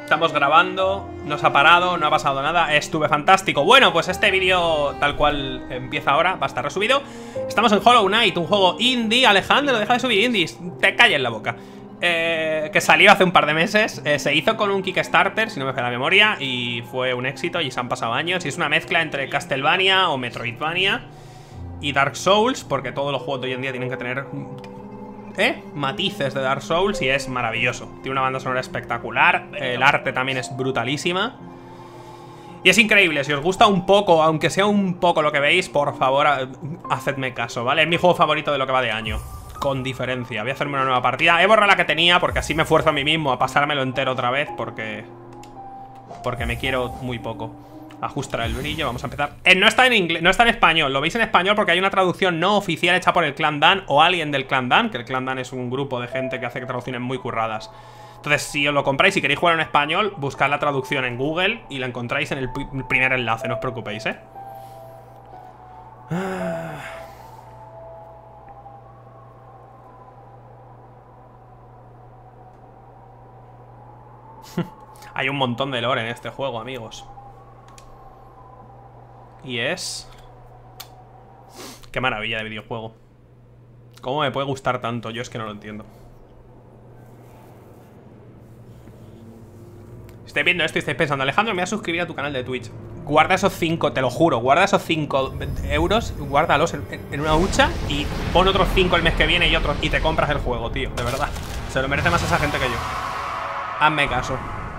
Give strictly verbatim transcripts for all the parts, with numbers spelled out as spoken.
Estamos grabando, no se ha parado, no ha pasado nada, estuve fantástico. Bueno, pues este vídeo tal cual empieza ahora, va a estar resubido. Estamos en Hollow Knight, un juego indie. Alejandro, deja de subir indies, te calles la boca. eh, Que salió hace un par de meses, eh, se hizo con un Kickstarter, si no me falla la memoria, y fue un éxito y se han pasado años. Y es una mezcla entre Castlevania o Metroidvania y Dark Souls, porque todos los juegos de hoy en día tienen que tener... ¿Eh? matices de Dark Souls y es maravilloso. Tiene una banda sonora espectacular, el arte también es brutalísima y es increíble. Si os gusta un poco, aunque sea un poco lo que veis, por favor, hacedme caso, ¿vale? Es mi juego favorito de lo que va de año, con diferencia. Voy a hacerme una nueva partida. He borrado la que tenía porque así me fuerzo a mí mismo a pasármelo entero otra vez, porque porque me quiero muy poco. Ajustar el brillo, vamos a empezar. eh, No está en inglés, no está en español. Lo veis en español porque hay una traducción no oficial hecha por el Clan Dan o alguien del Clan Dan, que el Clan Dan es un grupo de gente que hace traducciones muy curradas. Entonces, si os lo compráis y queréis jugar en español, buscad la traducción en Google y la encontráis en el primer enlace, no os preocupéis, ¿eh? Hay un montón de lore en este juego, amigos. Y es... Qué maravilla de videojuego. ¿Cómo me puede gustar tanto? Yo es que no lo entiendo. Si estáis viendo esto y estáis pensando, Alejandro, me voy a suscribir a tu canal de Twitch. Guarda esos cinco, te lo juro, guarda esos cinco euros, guárdalos en, en una hucha y pon otros cinco el mes que viene y otros y te compras el juego, tío, de verdad. Se lo merece más esa gente que yo. Hazme caso.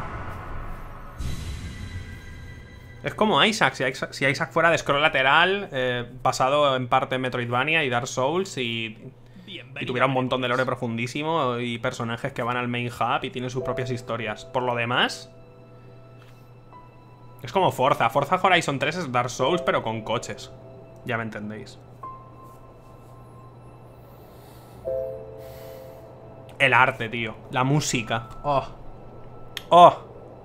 Es como Isaac, si Isaac, si Isaac fuera de scroll lateral, eh, basado en parte en Metroidvania y Dark Souls y, y tuviera un montón de lore profundísimo y personajes que van al main hub y tienen sus propias historias. Por lo demás, es como Forza. Forza Horizon tres es Dark Souls pero con coches. Ya me entendéis. El arte, tío. La música. Oh. Oh.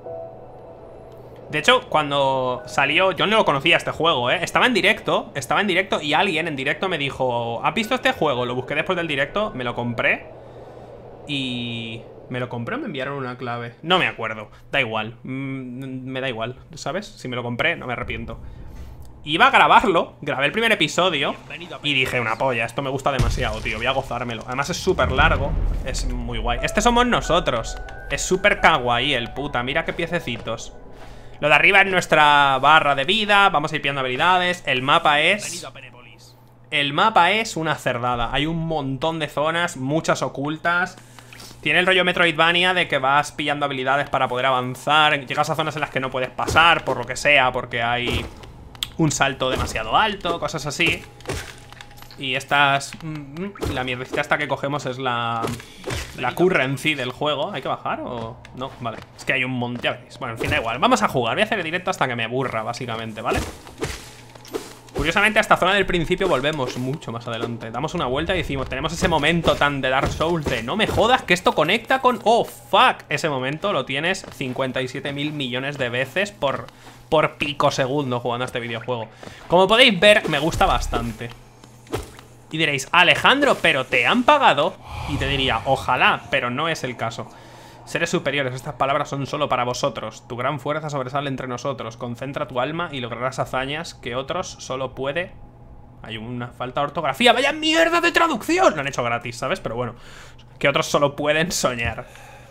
De hecho, cuando salió, yo no lo conocía este juego, ¿eh? Estaba en directo, estaba en directo y alguien en directo me dijo, ¿has visto este juego? Lo busqué después del directo, me lo compré y... ¿Me lo compré o me enviaron una clave? No me acuerdo, da igual, mm, me da igual, ¿sabes? Si me lo compré, no me arrepiento. Iba a grabarlo, grabé el primer episodio y dije, una polla, esto me gusta demasiado, tío, voy a gozármelo. Además es súper largo, es muy guay. Este somos nosotros, es súper kawaii el puta, mira qué piececitos. Lo de arriba es nuestra barra de vida. Vamos a ir pillando habilidades. El mapa es... El mapa es una cerdada. Hay un montón de zonas, muchas ocultas. Tiene el rollo Metroidvania de que vas pillando habilidades para poder avanzar. Llegas a zonas en las que no puedes pasar, por lo que sea, porque hay un salto demasiado alto, cosas así. Y estas... La mierdecita esta que cogemos es la... La currency del juego. ¿Hay que bajar o...? No, vale. Es que hay un montón, ya veréis. Bueno, en fin, da igual. Vamos a jugar. Voy a hacer el directo hasta que me aburra, básicamente, ¿vale? Curiosamente, a esta zona del principio volvemos mucho más adelante. Damos una vuelta y decimos... Tenemos ese momento tan de Dark Souls de... No me jodas que esto conecta con... ¡Oh, fuck! Ese momento lo tienes cincuenta y siete mil millones de veces por... Por pico segundo jugando a este videojuego. Como podéis ver, me gusta bastante. Y diréis, Alejandro, ¿pero te han pagado? Y te diría, ojalá, pero no es el caso. Seres superiores, estas palabras son solo para vosotros. Tu gran fuerza sobresale entre nosotros. Concentra tu alma y lograrás hazañas que otros solo puede... Hay una falta de ortografía. ¡Vaya mierda de traducción! Lo han hecho gratis, ¿sabes? Pero bueno, que otros solo pueden soñar.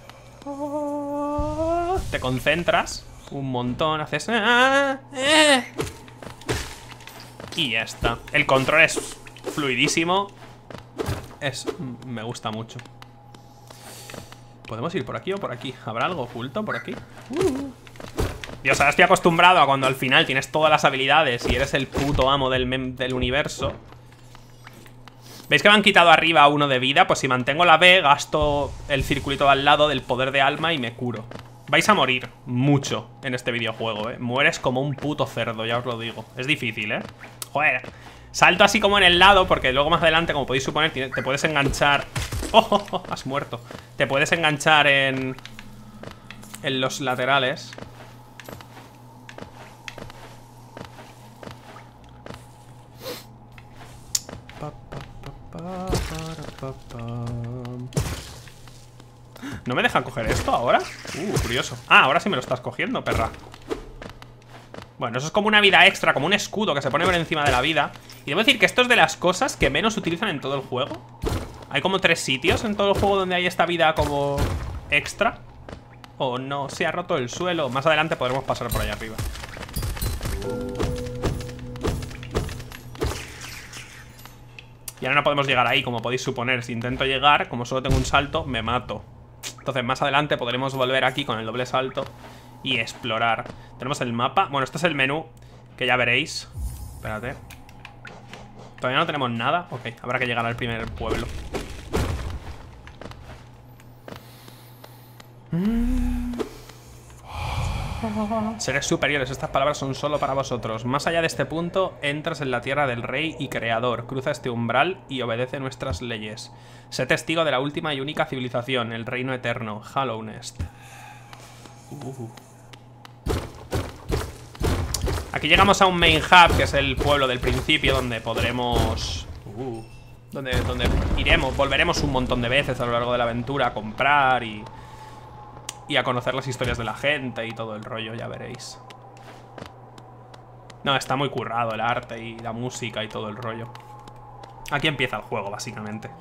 Te concentras un montón, haces... Y ya está. El control es... fluidísimo. Es... me gusta mucho. ¿Podemos ir por aquí o por aquí? ¿Habrá algo oculto por aquí? Uh. Dios, ahora estoy acostumbrado a cuando al final tienes todas las habilidades y eres el puto amo del, mem del universo. ¿Veis que me han quitado arriba uno de vida? Pues si mantengo la B, gasto el circulito de al lado del poder de alma y me curo. Vais a morir mucho en este videojuego, ¿eh? Mueres como un puto cerdo, ya os lo digo. Es difícil, ¿eh? Joder. Salto así como en el lado porque luego más adelante, como podéis suponer, te puedes enganchar... ¡Oh, oh, oh! Has muerto. Te puedes enganchar en... En los laterales. ¿No me dejan coger esto ahora? Uh, curioso. Ah, ahora sí me lo estás cogiendo, perra. Bueno, eso es como una vida extra, como un escudo que se pone por encima de la vida. Y debo decir que esto es de las cosas que menos utilizan en todo el juego. Hay como tres sitios en todo el juego donde hay esta vida como extra. O no, se ha roto el suelo. Más adelante podremos pasar por allá arriba. Y ahora no podemos llegar ahí, como podéis suponer. Si intento llegar, como solo tengo un salto, me mato. Entonces más adelante podremos volver aquí con el doble salto y explorar. Tenemos el mapa. Bueno, este es el menú, que ya veréis. Espérate. Todavía no tenemos nada. Ok, habrá que llegar al primer pueblo. Seres superiores, estas palabras son solo para vosotros. Más allá de este punto, entras en la tierra del rey y creador. Cruza este umbral y obedece nuestras leyes. Sé testigo de la última y única civilización, el reino eterno, Hallownest. Uh. Aquí llegamos a un main hub, que es el pueblo del principio, donde podremos... Uh, donde, donde iremos, volveremos un montón de veces a lo largo de la aventura a comprar y... y a conocer las historias de la gente y todo el rollo, ya veréis. No, está muy currado el arte y la música y todo el rollo. Aquí empieza el juego, básicamente.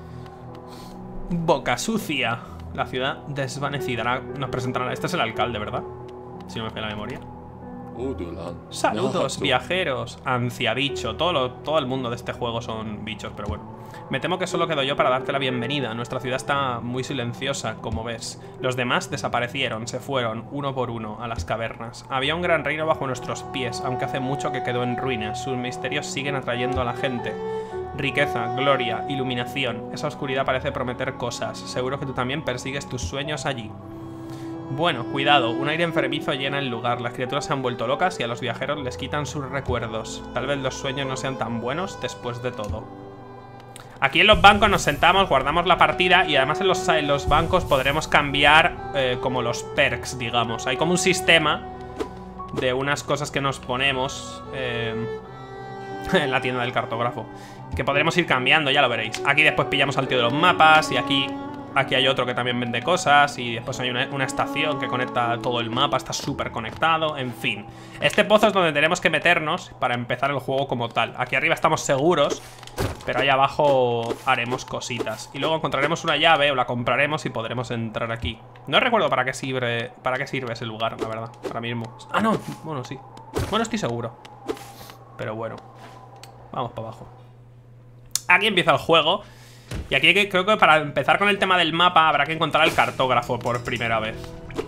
Boca Sucia. La ciudad desvanecida. Ahora nos presentarán... Este es el alcalde, ¿verdad? Si no me falla la memoria. Saludos, viajeros. Anciabicho. Todo, lo, todo el mundo de este juego son bichos, pero bueno. Me temo que solo quedo yo para darte la bienvenida. Nuestra ciudad está muy silenciosa, como ves. Los demás desaparecieron, se fueron, uno por uno, a las cavernas. Había un gran reino bajo nuestros pies, aunque hace mucho que quedó en ruinas. Sus misterios siguen atrayendo a la gente. Riqueza, gloria, iluminación. Esa oscuridad parece prometer cosas. Seguro que tú también persigues tus sueños allí. Bueno, cuidado, un aire enfermizo llena el lugar. Las criaturas se han vuelto locas y a los viajeros les quitan sus recuerdos. Tal vez los sueños no sean tan buenos después de todo. Aquí en los bancos nos sentamos, guardamos la partida y además en los, en los bancos podremos cambiar eh, como los perks, digamos. Hay como un sistema de unas cosas que nos ponemos eh, en la tienda del cartógrafo, que podremos ir cambiando, ya lo veréis. Aquí después pillamos al tío de los mapas y aquí... Aquí hay otro que también vende cosas. Y después hay una, una estación que conecta todo el mapa. Está súper conectado, en fin. Este pozo es donde tenemos que meternos para empezar el juego como tal. Aquí arriba estamos seguros, pero ahí abajo haremos cositas. Y luego encontraremos una llave o la compraremos y podremos entrar aquí. No recuerdo para qué sirve, para qué sirve ese lugar, la verdad, ahora mismo. Ah, no, bueno, sí. Bueno, estoy seguro. Pero bueno, vamos para abajo. Aquí empieza el juego. Y aquí creo que para empezar con el tema del mapa habrá que encontrar el cartógrafo por primera vez.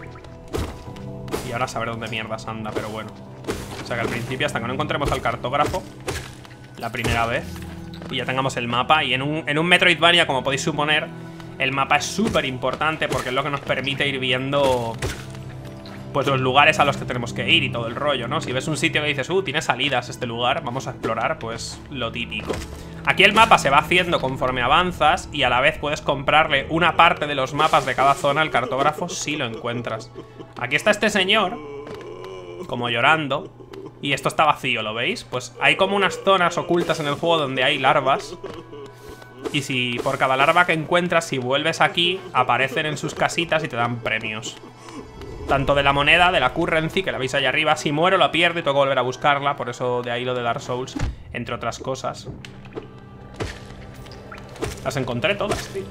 Y ahora saber dónde mierdas anda, pero bueno. O sea que al principio, hasta que no encontremos al cartógrafo la primera vez y ya tengamos el mapa. Y en un, en un Metroidvania, como podéis suponer, el mapa es súper importante porque es lo que nos permite ir viendo pues los lugares a los que tenemos que ir y todo el rollo, ¿no? Si ves un sitio que dices, uh, tiene salidas este lugar, vamos a explorar, pues lo típico. Aquí el mapa se va haciendo conforme avanzas y a la vez puedes comprarle una parte de los mapas de cada zona al cartógrafo si lo encuentras. Aquí está este señor, como llorando, y esto está vacío, ¿lo veis? Pues hay como unas zonas ocultas en el juego donde hay larvas. Y si por cada larva que encuentras, si vuelves aquí, aparecen en sus casitas y te dan premios. Tanto de la moneda, de la currency, que la veis allá arriba. Si muero la pierdo y tengo que volver a buscarla. Por eso de ahí lo de Dark Souls, entre otras cosas. Las encontré todas, tío.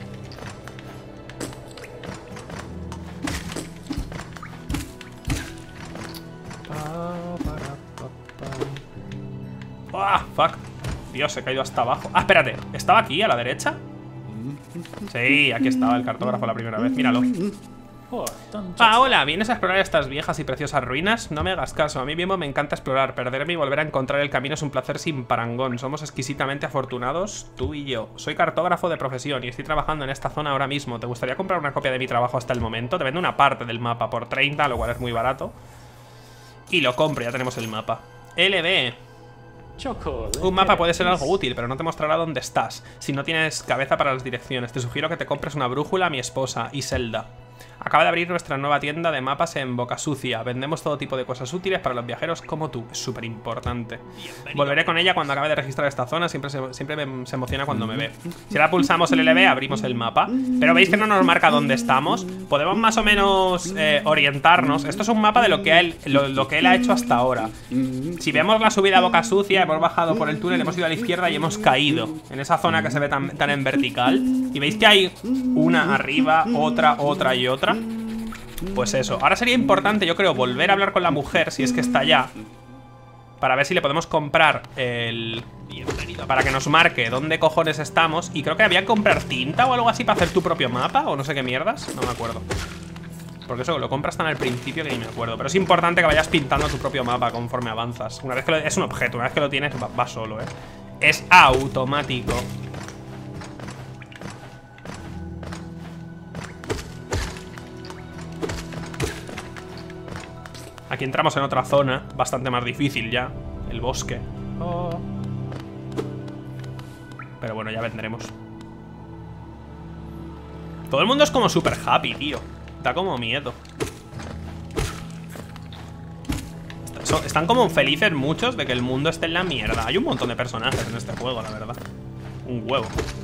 ¡Ah! Fuck. Dios, he caído hasta abajo. Ah, espérate. ¿Estaba aquí, a la derecha? Sí, aquí estaba el cartógrafo la primera vez. Míralo. Ah, hola, ¿vienes a explorar estas viejas y preciosas ruinas? No me hagas caso, a mí mismo me encanta explorar. Perderme y volver a encontrar el camino es un placer sin parangón. Somos exquisitamente afortunados, tú y yo. Soy cartógrafo de profesión y estoy trabajando en esta zona ahora mismo. ¿Te gustaría comprar una copia de mi trabajo hasta el momento? Te vendo una parte del mapa por treinta, lo cual es muy barato. Y lo compro, ya tenemos el mapa. L B. Un mapa puede ser algo útil, pero no te mostrará dónde estás si no tienes cabeza para las direcciones. Te sugiero que te compres una brújula a mi esposa, Iselda. Acaba de abrir nuestra nueva tienda de mapas en Boca Sucia. Vendemos todo tipo de cosas útiles para los viajeros como tú. Es súper importante. Volveré con ella cuando acabe de registrar esta zona. Siempre, se, siempre me, se emociona cuando me ve. Si ahora pulsamos el L B, abrimos el mapa. Pero veis que no nos marca dónde estamos. Podemos más o menos eh, orientarnos. Esto es un mapa de lo que, él, lo, lo que él ha hecho hasta ahora. Si vemos la subida a Boca Sucia, hemos bajado por el túnel, hemos ido a la izquierda y hemos caído en esa zona que se ve tan, tan en vertical. Y veis que hay una arriba, otra, otra y otra. Pues eso, ahora sería importante, yo creo, volver a hablar con la mujer, si es que está allá, para ver si le podemos comprar el... para que nos marque dónde cojones estamos. Y creo que había que comprar tinta o algo así para hacer tu propio mapa, o no sé qué mierdas, no me acuerdo. Porque eso lo compras tan al principio que ni me acuerdo. Pero es importante que vayas pintando tu propio mapa conforme avanzas. Una vez que lo... es un objeto, una vez que lo tienes va, va solo, eh. Es automático. Aquí entramos en otra zona, bastante más difícil ya. El bosque. Oh. Pero bueno, ya vendremos. Todo el mundo es como súper happy, tío. Da como miedo. Están como felices muchos de que el mundo esté en la mierda. Hay un montón de personajes en este juego, la verdad. Un huevo.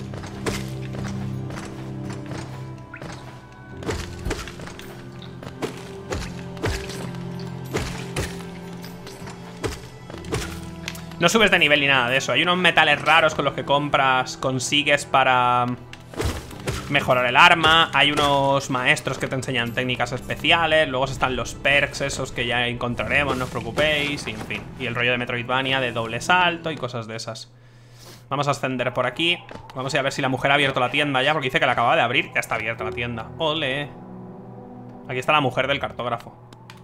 No subes de nivel ni nada de eso. Hay unos metales raros con los que compras, consigues para mejorar el arma. Hay unos maestros que te enseñan técnicas especiales. Luego están los perks esos que ya encontraremos, no os preocupéis. Y en fin, y el rollo de Metroidvania de doble salto y cosas de esas. Vamos a ascender por aquí. Vamos a ir a ver si la mujer ha abierto la tienda ya, porque dice que la acaba de abrir. Ya está abierta la tienda. Ole. Aquí está la mujer del cartógrafo.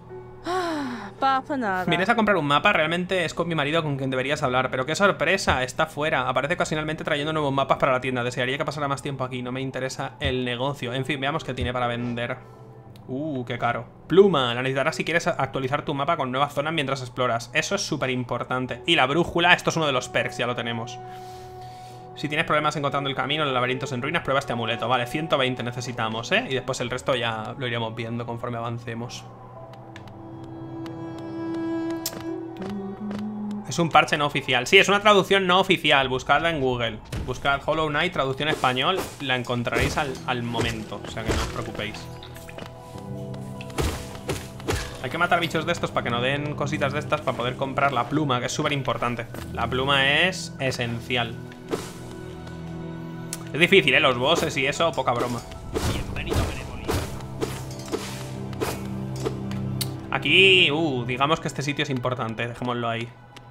Vienes a comprar un mapa, realmente es con mi marido con quien deberías hablar. Pero qué sorpresa, está fuera. Aparece ocasionalmente trayendo nuevos mapas para la tienda. Desearía que pasara más tiempo aquí, no me interesa el negocio. En fin, veamos qué tiene para vender. Uh, qué caro. Pluma, la necesitarás si quieres actualizar tu mapa con nuevas zonas mientras exploras. Eso es súper importante. Y la brújula, esto es uno de los perks, ya lo tenemos. Si tienes problemas encontrando el camino en los laberintos en ruinas, prueba este amuleto. Vale, ciento veinte necesitamos, ¿eh? Y después el resto ya lo iremos viendo conforme avancemos. Es un parche no oficial. Sí, es una traducción no oficial. Buscadla en Google. Buscad Hollow Knight, traducción español. La encontraréis al, al momento. O sea que no os preocupéis. Hay que matar bichos de estos para que nos den cositas de estas para poder comprar la pluma, que es súper importante. La pluma es esencial. Es difícil, ¿eh? Los bosses y eso, poca broma. Aquí, uh, digamos que este sitio es importante. Dejémoslo ahí.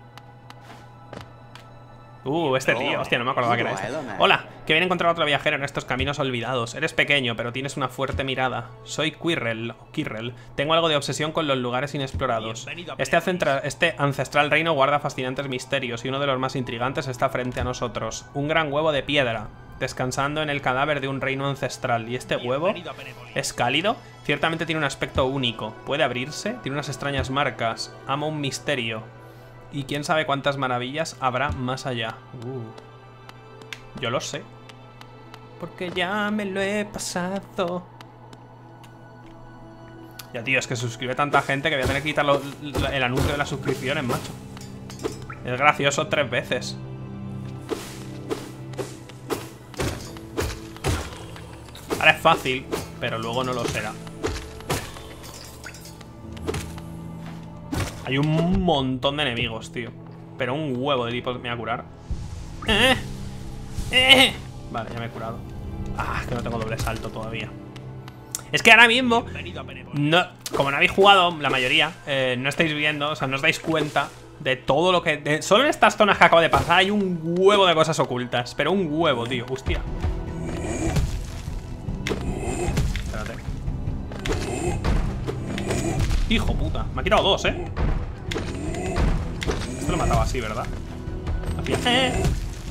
Uh, este tío, hostia, no me acordaba que era este. Hola, que viene a encontrar a otro viajero en estos caminos olvidados. Eres pequeño, pero tienes una fuerte mirada. Soy Quirrell, o Quirrell. Tengo algo de obsesión con los lugares inexplorados. Este, este ancestral reino guarda fascinantes misterios y uno de los más intrigantes está frente a nosotros. Un gran huevo de piedra, descansando en el cadáver de un reino ancestral. ¿Y este huevo es cálido? Ciertamente tiene un aspecto único. ¿Puede abrirse? Tiene unas extrañas marcas. Amo un misterio. Y quién sabe cuántas maravillas habrá más allá. Uh. Yo lo sé. Porque ya me lo he pasado. Ya, tío, es que suscribe tanta gente que voy a tener que quitar lo, lo, el anuncio de las suscripciones, macho. Es gracioso tres veces. Ahora es fácil, pero luego no lo será. Hay un montón de enemigos, tío. Pero un huevo de tipos me va a curar. ¿Eh? ¿Eh? Vale, ya me he curado. Ah, es que no tengo doble salto todavía. Es que ahora mismo no, como no habéis jugado, la mayoría eh, no estáis viendo, o sea, no os dais cuenta de todo lo que... De, solo en estas zonas que acabo de pasar hay un huevo de cosas ocultas. Pero un huevo, tío, hostia. Espérate. Hijo puta, me ha quitado dos, eh. Esto lo mataba así, ¿verdad? Hacía... Eh.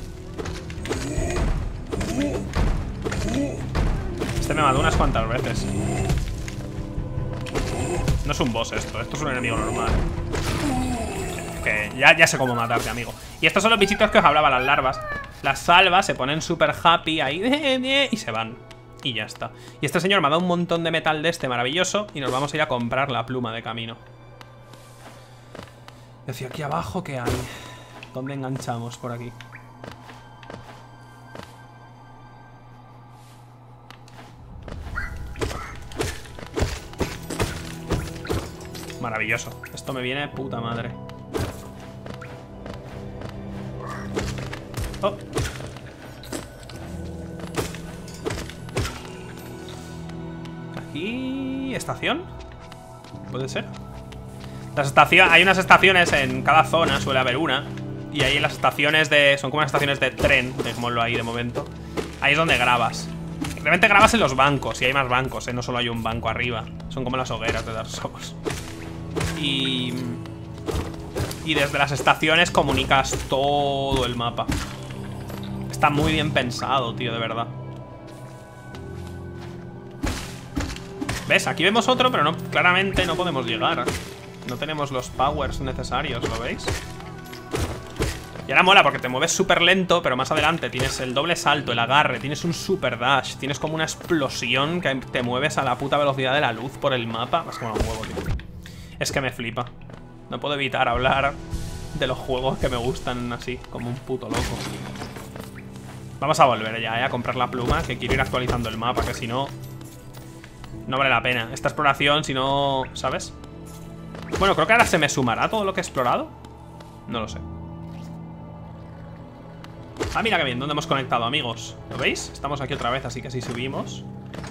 Este me mató unas cuantas veces. No es un boss esto, esto es un enemigo normal. Que ya, ya sé cómo matarte, amigo. Y estos son los bichitos que os hablaba, las larvas. Las salvas se ponen súper happy ahí y se van. Y ya está. Y este señor me ha dado un montón de metal de este maravilloso. Y nos vamos a ir a comprar la pluma de camino. Decía, aquí abajo, ¿qué hay? ¿Dónde enganchamos por aquí? Maravilloso. Esto me viene de puta madre. Oh. Aquí... ¿estación? ¿Puede ser? Las estaciones... Hay unas estaciones en cada zona, suele haber una. Y ahí en las estaciones de... Son como unas estaciones de tren, dejémoslo ahí de momento. Ahí es donde grabas. Realmente grabas en los bancos, y hay más bancos, ¿eh? No solo hay un banco arriba. Son como las hogueras de Dark Souls. Y... Y desde las estaciones comunicas todo el mapa. Está muy bien pensado, tío, de verdad. ¿Ves? Aquí vemos otro, pero no, claramente no podemos llegar. No tenemos los powers necesarios, ¿lo veis? Y ahora mola porque te mueves súper lento, pero más adelante tienes el doble salto, el agarre, tienes un super dash, tienes como una explosión que te mueves a la puta velocidad de la luz por el mapa. Es como un huevo, tío. Es que me flipa. No puedo evitar hablar de los juegos que me gustan así, como un puto loco. Vamos a volver ya, ¿eh? A comprar la pluma, que quiero ir actualizando el mapa, que si no... No vale la pena. Esta exploración, si no... ¿Sabes? Bueno, creo que ahora se me sumará todo lo que he explorado. No lo sé. Ah, mira que bien, ¿dónde hemos conectado, amigos? ¿Lo veis? Estamos aquí otra vez, así que si subimos...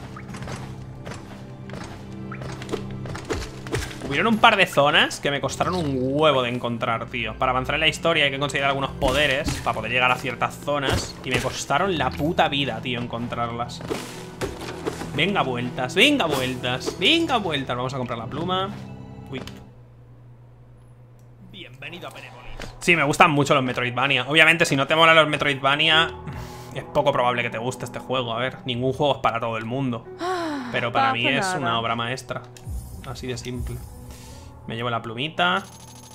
Hubieron un par de zonas que me costaron un huevo de encontrar, tío. Para avanzar en la historia hay que conseguir algunos poderes para poder llegar a ciertas zonas. Y me costaron la puta vida, tío, encontrarlas. Venga vueltas, venga vueltas, venga vueltas. Vamos a comprar la pluma. Uy. Bienvenido a Penépolis. Sí, me gustan mucho los Metroidvania. Obviamente, si no te molan los Metroidvania, es poco probable que te guste este juego. A ver, ningún juego es para todo el mundo. Pero para mí es una obra maestra. Así de simple. Me llevo la plumita.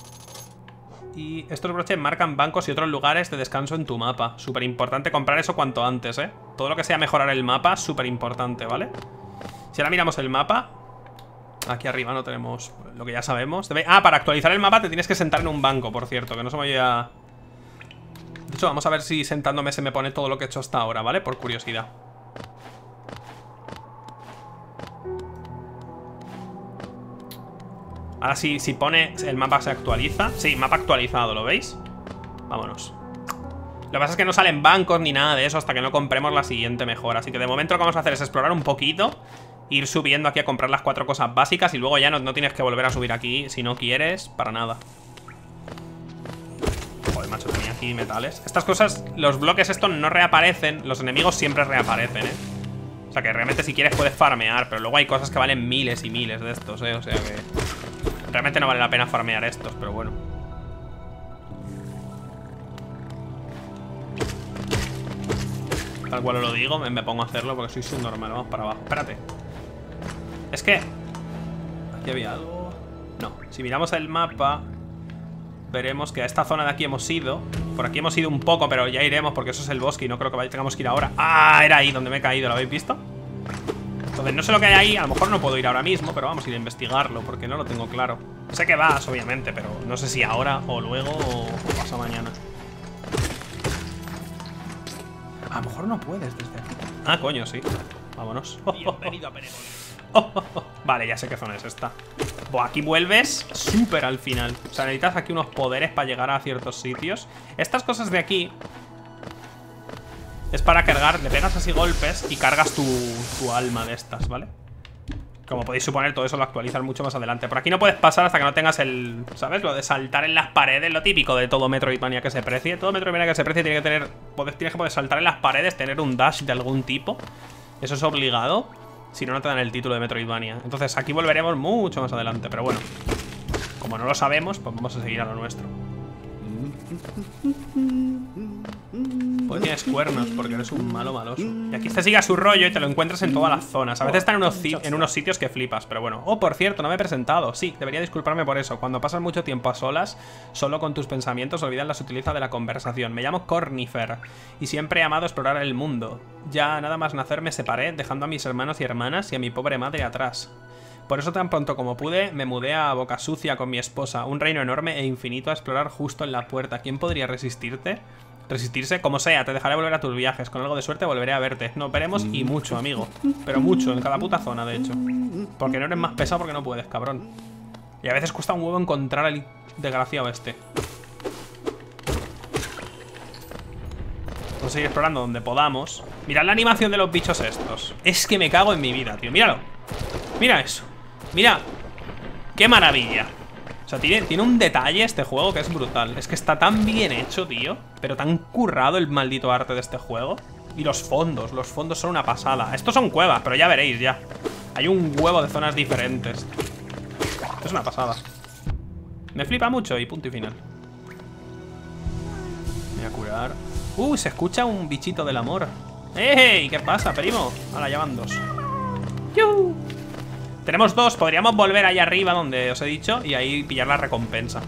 Y estos broches marcan bancos y otros lugares de descanso en tu mapa. Súper importante comprar eso cuanto antes, ¿eh? Todo lo que sea mejorar el mapa, súper importante, ¿vale? Si ahora miramos el mapa, aquí arriba no tenemos lo que ya sabemos. Debe... Ah, para actualizar el mapa te tienes que sentar en un banco, por cierto, que no se me vaya... De hecho, vamos a ver si sentándome se me pone todo lo que he hecho hasta ahora, ¿vale? Por curiosidad. Ahora sí, si pone el mapa se actualiza. Sí, mapa actualizado, ¿lo veis? Vámonos. Lo que pasa es que no salen bancos ni nada de eso hasta que no compremos la siguiente mejora. Así que de momento lo que vamos a hacer es explorar un poquito, ir subiendo aquí a comprar las cuatro cosas básicas. Y luego ya no, no tienes que volver a subir aquí si no quieres, para nada. Joder, macho, tenía aquí metales. Estas cosas, los bloques estos no reaparecen. Los enemigos siempre reaparecen, ¿eh? O sea que realmente si quieres puedes farmear. Pero luego hay cosas que valen miles y miles de estos, ¿eh? O sea que... Realmente no vale la pena farmear estos, pero bueno. Tal cual os lo digo, me, me pongo a hacerlo porque soy subnormal. Vamos para abajo, espérate. Es que... Aquí había algo... No, si miramos el mapa veremos que a esta zona de aquí hemos ido. Por aquí hemos ido un poco, pero ya iremos porque eso es el bosque y no creo que tengamos que ir ahora. ¡Ah! Era ahí donde me he caído, ¿lo habéis visto? Entonces no sé lo que hay ahí, a lo mejor no puedo ir ahora mismo, pero vamos a ir a investigarlo porque no lo tengo claro. Sé que vas, obviamente, pero no sé si ahora o luego o, o pasa mañana. A lo mejor no puedes desde aquí. Ah, coño, sí. Vámonos. Bienvenido a Penépolis. Oh, oh, oh. Vale, ya sé qué zona es esta. Buah, aquí vuelves súper al final. O sea, necesitas aquí unos poderes para llegar a ciertos sitios. Estas cosas de aquí es para cargar, le pegas así golpes y cargas tu, tu alma de estas, ¿vale? Como podéis suponer, todo eso lo actualizan mucho más adelante. Por aquí no puedes pasar hasta que no tengas el... ¿Sabes? Lo de saltar en las paredes, lo típico de todo Metroidvania que se precie. Todo Metroidvania que se precie tiene que tener... Tienes que poder saltar en las paredes, tener un dash de algún tipo. Eso es obligado. Si no, no te dan el título de Metroidvania. Entonces aquí volveremos mucho más adelante. Pero bueno, como no lo sabemos, pues vamos a seguir a lo nuestro. Porque tienes cuernos, porque eres un malo maloso. Y aquí te sigue a su rollo y te lo encuentras en todas las zonas. A veces están en unos, en unos sitios que flipas, pero bueno. Oh, por cierto, no me he presentado. Sí, debería disculparme por eso. Cuando pasas mucho tiempo a solas, solo con tus pensamientos, olvidas la sutileza de la conversación. Me llamo Cornifer y siempre he amado explorar el mundo. Ya nada más nacer me separé, dejando a mis hermanos y hermanas y a mi pobre madre atrás. Por eso tan pronto como pude, me mudé a Boca Sucia con mi esposa. Un reino enorme e infinito a explorar justo en la puerta. ¿Quién podría resistirte? Resistirse, como sea, te dejaré volver a tus viajes. Con algo de suerte volveré a verte. Nos veremos y mucho, amigo. Pero mucho, en cada puta zona, de hecho. Porque no eres más pesado porque no puedes, cabrón. Y a veces cuesta un huevo encontrar al desgraciado este. Vamos a seguir explorando donde podamos. Mirad la animación de los bichos estos. Es que me cago en mi vida, tío. Míralo. Mira eso. Mira. Qué maravilla. O sea, tiene, tiene un detalle este juego que es brutal. Es que está tan bien hecho, tío. Pero tan currado el maldito arte de este juego. Y los fondos, los fondos son una pasada. Estos son cuevas, pero ya veréis ya. Hay un huevo de zonas diferentes. Esto es una pasada. Me flipa mucho y punto y final. Voy a curar. Uh, se escucha un bichito del amor. ¡Ey! ¿Qué pasa, primo? Ahora ya van dos. ¡Yuhu! Tenemos dos, podríamos volver ahí arriba donde os he dicho y ahí pillar la recompensa.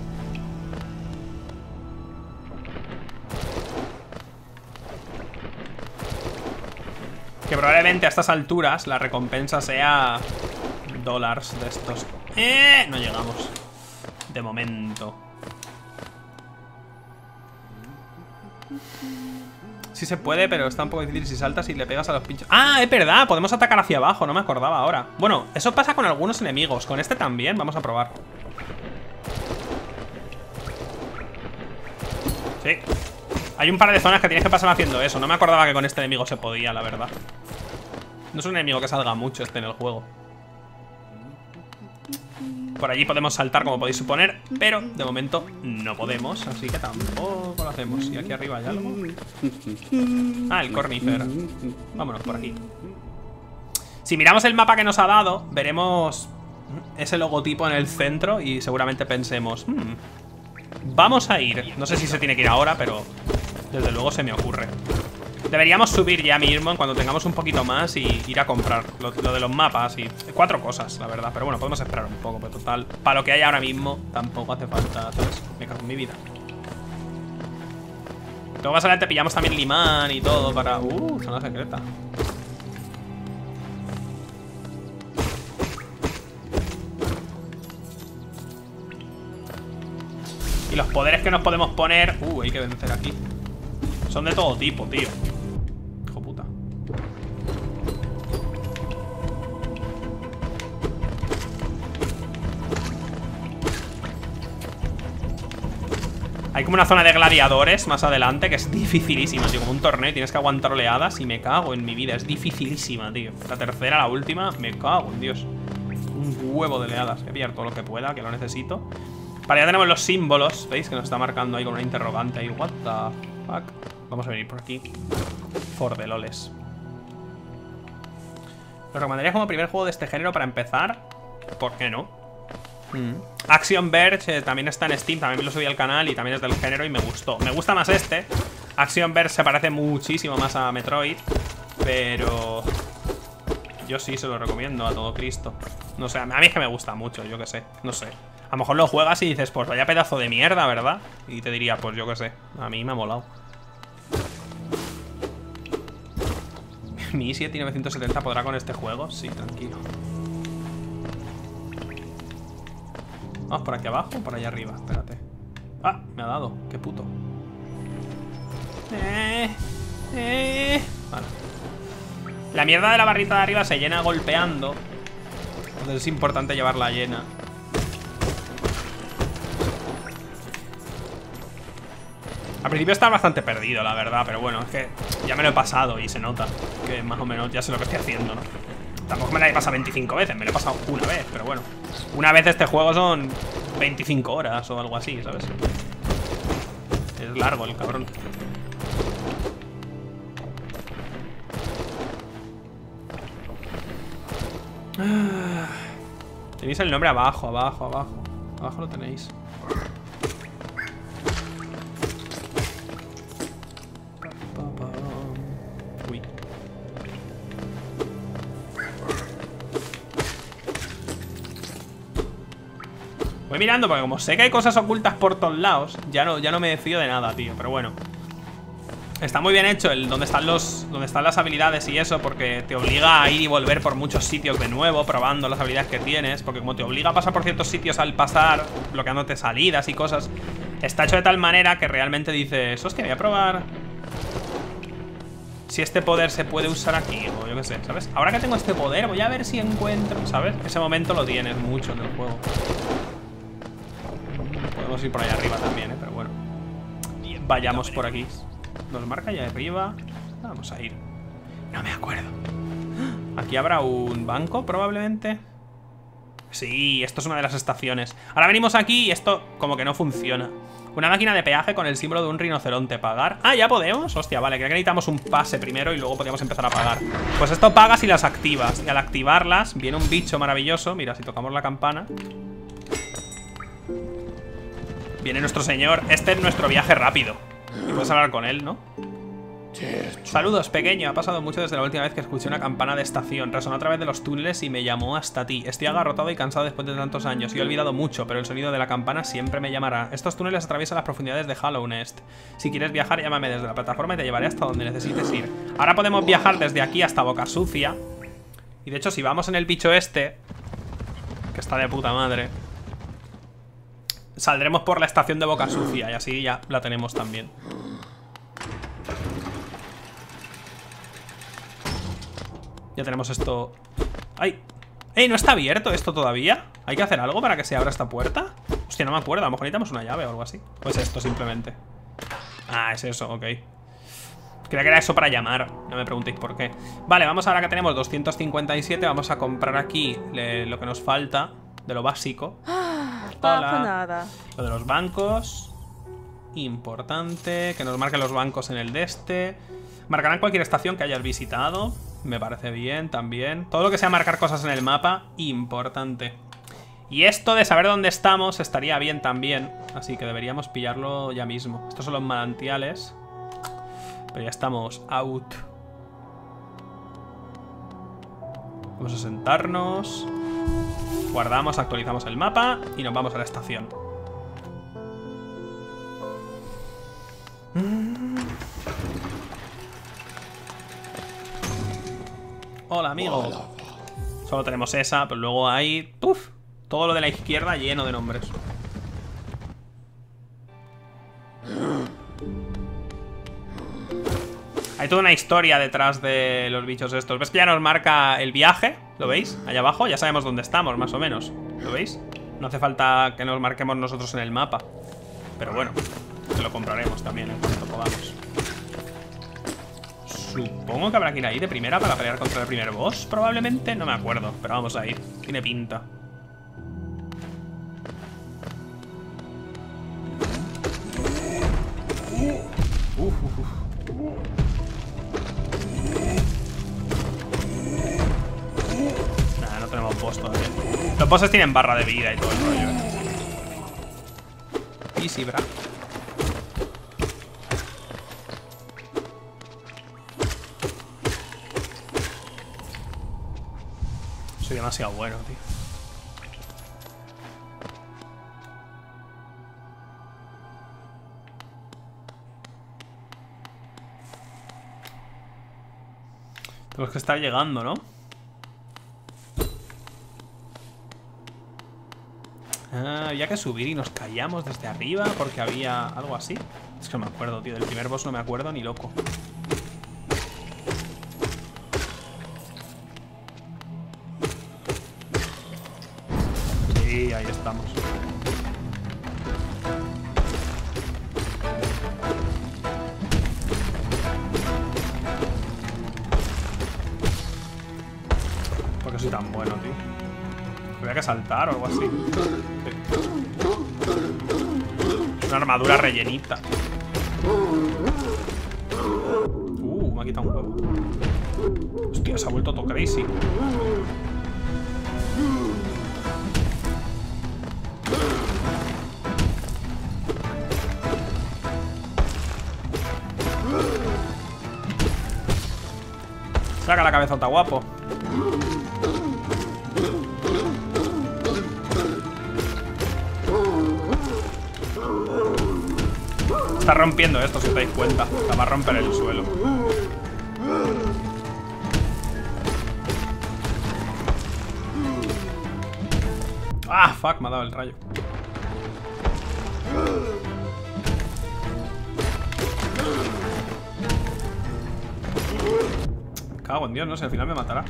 Que probablemente a estas alturas la recompensa sea dólares de estos. ¡Eh! No llegamos. De momento. Sí se puede, pero está un poco difícil si saltas y le pegas a los pinchos. ¡Ah, es verdad! Podemos atacar hacia abajo, no me acordaba ahora. Bueno, eso pasa con algunos enemigos. Con este también, vamos a probar. Sí. Hay un par de zonas que tienes que pasar haciendo eso. No me acordaba que con este enemigo se podía, la verdad. No es un enemigo que salga mucho este en el juego. Por allí podemos saltar, como podéis suponer, pero de momento no podemos, así que tampoco lo hacemos. ¿Y aquí arriba hay algo? Ah, el Cornifer. Vámonos por aquí. Si miramos el mapa que nos ha dado, veremos ese logotipo en el centro y seguramente pensemos, hmm, vamos a ir. No sé si se tiene que ir ahora, pero desde luego se me ocurre. Deberíamos subir ya mismo cuando tengamos un poquito más y ir a comprar lo, lo de los mapas y cuatro cosas, la verdad. Pero bueno, podemos esperar un poco, pero total, para lo que hay ahora mismo tampoco hace falta, ¿sabes? Me cago en mi vida. Luego más adelante pillamos también Limán y todo para... Uh, zona secreta. Y los poderes que nos podemos poner... Uh, hay que vencer aquí. Son de todo tipo, tío. Hijo puta. Hay como una zona de gladiadores más adelante que es dificilísima, tío. Como un torneo, tienes que aguantar oleadas y me cago en mi vida. Es dificilísima, tío. La tercera, la última, me cago en Dios. Un huevo de oleadas. Voy a pillar todo lo que pueda, que lo necesito. Vale, ya tenemos los símbolos. ¿Veis? Que nos está marcando ahí con una interrogante ahí. What the fuck. Vamos a venir por aquí. For the loles. Lo recomendaría como primer juego de este género para empezar. ¿Por qué no? Mm. Action Verge eh, también está en Steam. También me lo subí al canal y también es del género y me gustó. Me gusta más este. Action Verge se parece muchísimo más a Metroid, pero yo sí se lo recomiendo a todo Cristo. No sé, a mí es que me gusta mucho, yo qué sé. No sé. A lo mejor lo juegas y dices, pues vaya pedazo de mierda, ¿verdad? Y te diría, pues yo qué sé. A mí me ha molado. ¿Mi i siete novecientos setenta podrá con este juego? Sí, tranquilo. Vamos por aquí abajo o por allá arriba. Espérate. Ah, me ha dado. Qué puto. Eh, eh. Vale. La mierda de la barrita de arriba se llena golpeando. Entonces es importante llevarla llena. Al principio estaba bastante perdido, la verdad. Pero bueno, es que ya me lo he pasado y se nota que más o menos ya sé lo que estoy haciendo, ¿no? Tampoco me la he pasado veinticinco veces, me lo he pasado una vez, pero bueno. Una vez este juego son veinticinco horas o algo así, ¿sabes? Es largo el cabrón. Tenéis el nombre abajo, abajo, abajo. Abajo lo tenéis. Voy mirando porque como sé que hay cosas ocultas por todos lados, ya no, ya no me decido de nada, tío. Pero bueno, está muy bien hecho el donde están los donde están las habilidades y eso, porque te obliga a ir y volver por muchos sitios de nuevo, probando las habilidades que tienes. Porque como te obliga a pasar por ciertos sitios al pasar, bloqueándote salidas y cosas, está hecho de tal manera que realmente dices, hostia, voy a probar si este poder se puede usar aquí, o yo qué sé, ¿sabes? Ahora que tengo este poder, voy a ver si encuentro, ¿sabes? Ese momento lo tienes mucho en el juego. Podemos ir por allá arriba también, ¿eh? Pero bueno, vayamos por aquí. Nos marca allá arriba. Vamos a ir. No me acuerdo. Aquí habrá un banco, probablemente. Sí, esto es una de las estaciones. Ahora venimos aquí y esto como que no funciona. Una máquina de peaje con el símbolo de un rinoceronte. Pagar. Ah, ¿ya podemos? Hostia, vale, creo que necesitamos un pase primero y luego podríamos empezar a pagar. Pues esto pagas y las activas. Y al activarlas viene un bicho maravilloso. Mira, si tocamos la campana, viene nuestro señor. Este es nuestro viaje rápido. Y puedes hablar con él, ¿no? Saludos, pequeño. Ha pasado mucho desde la última vez que escuché una campana de estación. Resonó a través de los túneles y me llamó hasta ti. Estoy agarrotado y cansado después de tantos años. Y he olvidado mucho, pero el sonido de la campana siempre me llamará. Estos túneles atraviesan las profundidades de Hallownest. Si quieres viajar, llámame desde la plataforma y te llevaré hasta donde necesites ir. Ahora podemos viajar desde aquí hasta Boca Sucia. Y de hecho, si vamos en el bicho este, que está de puta madre, saldremos por la estación de Boca Sucia y así ya la tenemos también. Ya tenemos esto. ¡Ay! ¡Ey! ¿No está abierto esto todavía? ¿Hay que hacer algo para que se abra esta puerta? Hostia, no me acuerdo. A lo mejor necesitamos una llave o algo así. ¿O es esto simplemente? Ah, es eso, ok. Creía que era eso para llamar. No me preguntéis por qué. Vale, vamos ahora que tenemos doscientos cincuenta y siete. Vamos a comprar aquí le, lo que nos falta de lo básico. Hola. Lo de los bancos. Importante. Que nos marquen los bancos en el de este. Marcarán cualquier estación que hayas visitado. Me parece bien también. Todo lo que sea marcar cosas en el mapa, importante. Y esto de saber dónde estamos estaría bien también. Así que deberíamos pillarlo ya mismo. Estos son los manantiales. Pero ya estamos out. Vamos a sentarnos. Guardamos, actualizamos el mapa y nos vamos a la estación. Hola, amigo. Solo tenemos esa, pero luego hay... ¡Uf! Todo lo de la izquierda lleno de nombres. Hay toda una historia detrás de los bichos estos. ¿Ves que ya nos marca el viaje? ¿Lo veis? Allá abajo ya sabemos dónde estamos, más o menos. ¿Lo veis? No hace falta que nos marquemos nosotros en el mapa. Pero bueno, que lo compraremos también en cuanto podamos. Supongo que habrá que ir ahí de primera para pelear contra el primer boss, probablemente. No me acuerdo, pero vamos a ir. Tiene pinta. Uf, uf, uf. Nah, no tenemos boss todavía. Los bosses tienen barra de vida y todo el rollo. Easy, bra. Soy demasiado bueno, tío. Tenemos que estar llegando, ¿no? Ah, había que subir y nos callamos desde arriba porque había algo así. Es que no me acuerdo, tío. Del primer boss no me acuerdo ni loco. Sí, ahí estamos. ¿Por qué soy tan bueno, tío? ¿Había que saltar o algo así? Una armadura rellenita. Uh, me ha quitado un huevo. Hostia, se ha vuelto todo crazy. Saca la cabezota, guapo. está rompiendo esto, si os dais cuenta. La va a romper el suelo. Ah, fuck, me ha dado el rayo. Cago en Dios, no sé, al final me matará.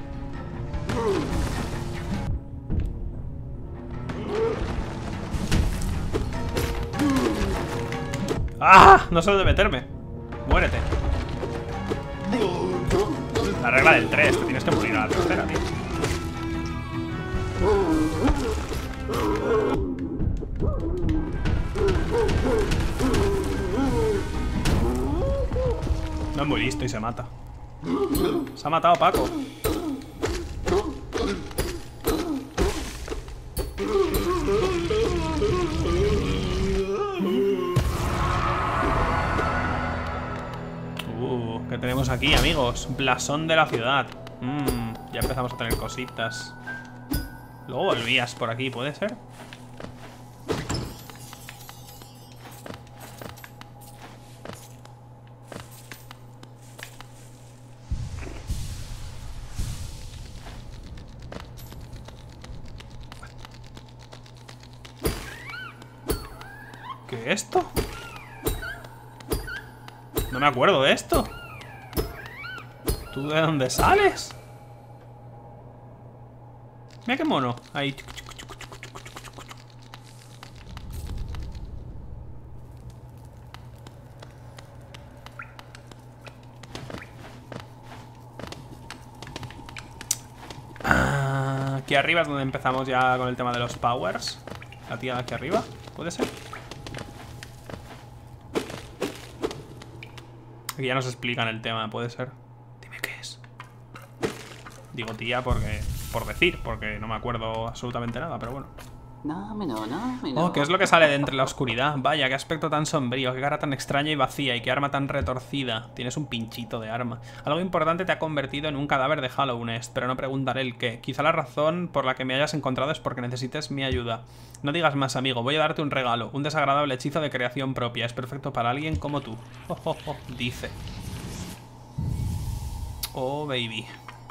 ¡Ah! No sé dónde meterme. Muérete. La regla del tres, te tienes que morir a la tercera, tío. No es muy listo y se mata. Se ha matado Paco. Uh, ¿qué tenemos aquí, amigos? Blasón de la ciudad. Mm, ya empezamos a tener cositas. Luego volvías por aquí, ¿puede ser? ¿Qué es esto? No me acuerdo de esto. ¿Tú de dónde sales? Mira qué mono. Ahí. Ah, aquí arriba es donde empezamos ya con el tema de los powers. La tía de aquí arriba, ¿puede ser? Aquí ya nos explican el tema, puede ser. Dime qué es. Digo tía porque... por decir, porque no me acuerdo absolutamente nada, pero bueno. No, no, no, no. Oh, ¿qué es lo que sale de entre la oscuridad? Vaya, qué aspecto tan sombrío, qué cara tan extraña y vacía, y qué arma tan retorcida. Tienes un pinchito de arma. Algo importante te ha convertido en un cadáver de Hallownest, pero no preguntaré el qué. Quizá la razón por la que me hayas encontrado es porque necesites mi ayuda. No digas más, amigo, voy a darte un regalo, un desagradable hechizo de creación propia. Es perfecto para alguien como tú. Oh, oh, oh, dice. Oh, baby.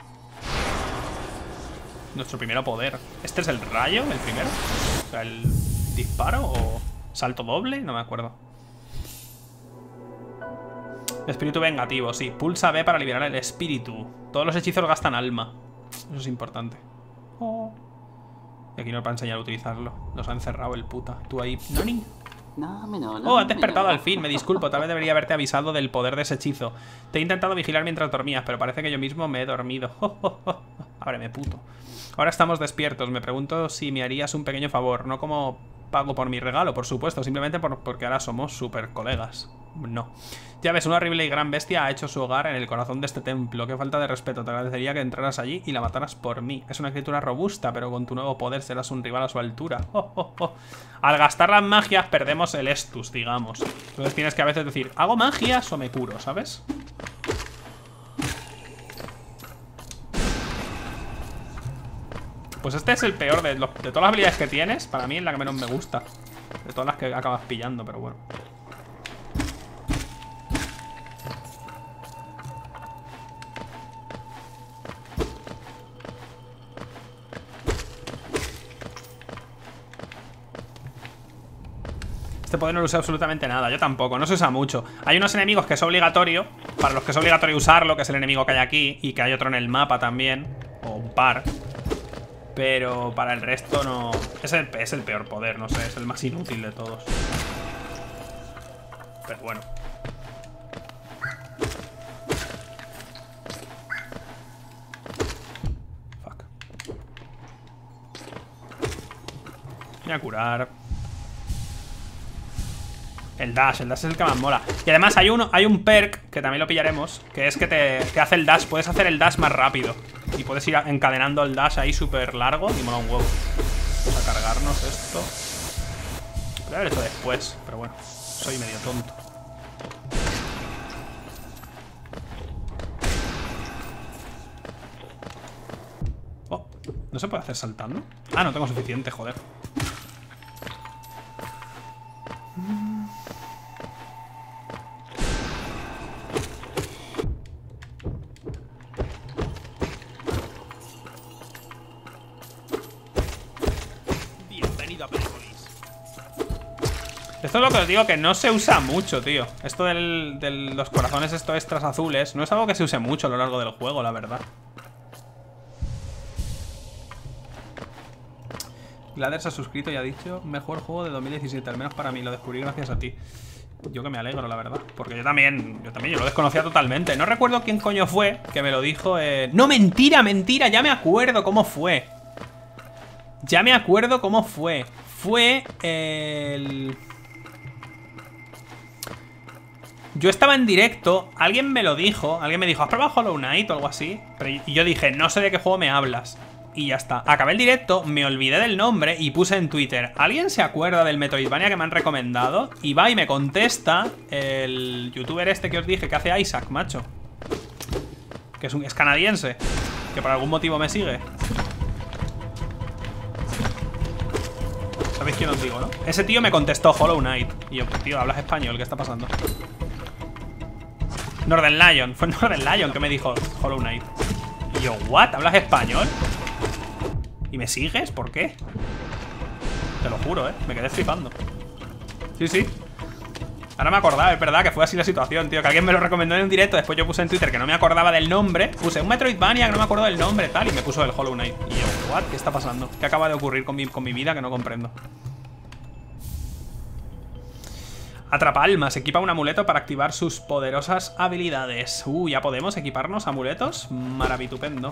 Nuestro primero poder. ¿Este es el rayo, el primero? O sea, el disparo o salto doble, no me acuerdo. Espíritu vengativo, sí. Pulsa B para liberar el espíritu. Todos los hechizos gastan alma. Eso es importante. Oh. Y aquí no para enseñar a utilizarlo. Nos ha encerrado el puta. Tú ahí, ¿Nani? No, no, no, Oh, has despertado al fin, me disculpo, tal vez debería haberte avisado del poder de ese hechizo. Te he intentado vigilar mientras dormías, pero parece que yo mismo me he dormido. Oh, oh, oh. Ábreme, puto. Ahora estamos despiertos, me pregunto si me harías un pequeño favor, no como pago por mi regalo, por supuesto, simplemente por, porque ahora somos super colegas. No. Ya ves, una horrible y gran bestia ha hecho su hogar en el corazón de este templo. Qué falta de respeto, te agradecería que entraras allí y la mataras por mí. Es una criatura robusta, pero con tu nuevo poder serás un rival a su altura. Oh, oh, oh. Al gastar las magias perdemos el estus, digamos. Entonces tienes que a veces decir, ¿hago magias o me curo? ¿Sabes? Pues este es el peor de, los, de todas las habilidades que tienes. Para mí es la que menos me gusta. De todas las que acabas pillando, pero bueno. Este poder no lo usa absolutamente nada, yo tampoco, no se usa mucho. Hay unos enemigos que es obligatorio, para los que es obligatorio usarlo, que es el enemigo que hay aquí, y que hay otro en el mapa también, o un par. Pero para el resto no... Es el, es el peor poder, no sé, es el más inútil de todos. Pero bueno. Fuck. Voy a curar. El dash, el dash es el que más mola. Y además hay, uno, hay un perk, que también lo pillaremos, que es que te, te hace el dash. Puedes hacer el dash más rápido. Y puedes ir encadenando el dash ahí súper largo. Y mola un huevo. Vamos a cargarnos esto. Lo voy a haber hecho después, pero bueno, soy medio tonto. Oh, ¿no se puede hacer saltando? Ah, no tengo suficiente, joder. Bienvenido a Peripolis. Esto es lo que os digo, que no se usa mucho, tío. Esto de del, los corazones estos extras azules no es algo que se use mucho a lo largo del juego, la verdad. Glader se ha suscrito y ha dicho: mejor juego de dos mil diecisiete, al menos para mí, lo descubrí gracias a ti. Yo que me alegro, la verdad. Porque yo también, yo también, yo lo desconocía totalmente. No recuerdo quién coño fue que me lo dijo. eh... No, mentira, mentira, ya me acuerdo cómo fue. Ya me acuerdo cómo fue. Fue el... Yo estaba en directo, alguien me lo dijo. Alguien me dijo: ¿has probado Hollow Knight o algo así? Pero, y yo dije: no sé de qué juego me hablas. Y ya está. Acabé el directo, me olvidé del nombre y puse en Twitter: ¿alguien se acuerda del Metroidvania que me han recomendado? Y va y me contesta el youtuber este que os dije que hace Isaac, macho. Que es, un, es canadiense. Que por algún motivo me sigue. ¿Sabéis quién os digo, no? Ese tío me contestó Hollow Knight. Y yo: tío, hablas español, ¿qué está pasando? Northern Lion. Fue Northern Lion que me dijo Hollow Knight. Y yo: ¿what? ¿Hablas español? ¿Y me sigues? ¿Por qué? Te lo juro, ¿eh? Me quedé flipando. Sí, sí. Ahora me acordaba, es verdad que fue así la situación, tío. Que alguien me lo recomendó en un directo. Después yo puse en Twitter que no me acordaba del nombre. Puse un Metroidvania que no me acuerdo del nombre, tal. Y me puso el Hollow Knight. Y yo: ¿what? ¿Qué está pasando? ¿Qué acaba de ocurrir con mi, con mi vida que no comprendo? Atrapa almas. Equipa un amuleto para activar sus poderosas habilidades. Uh, ¿ya podemos equiparnos amuletos? Maravitupendo.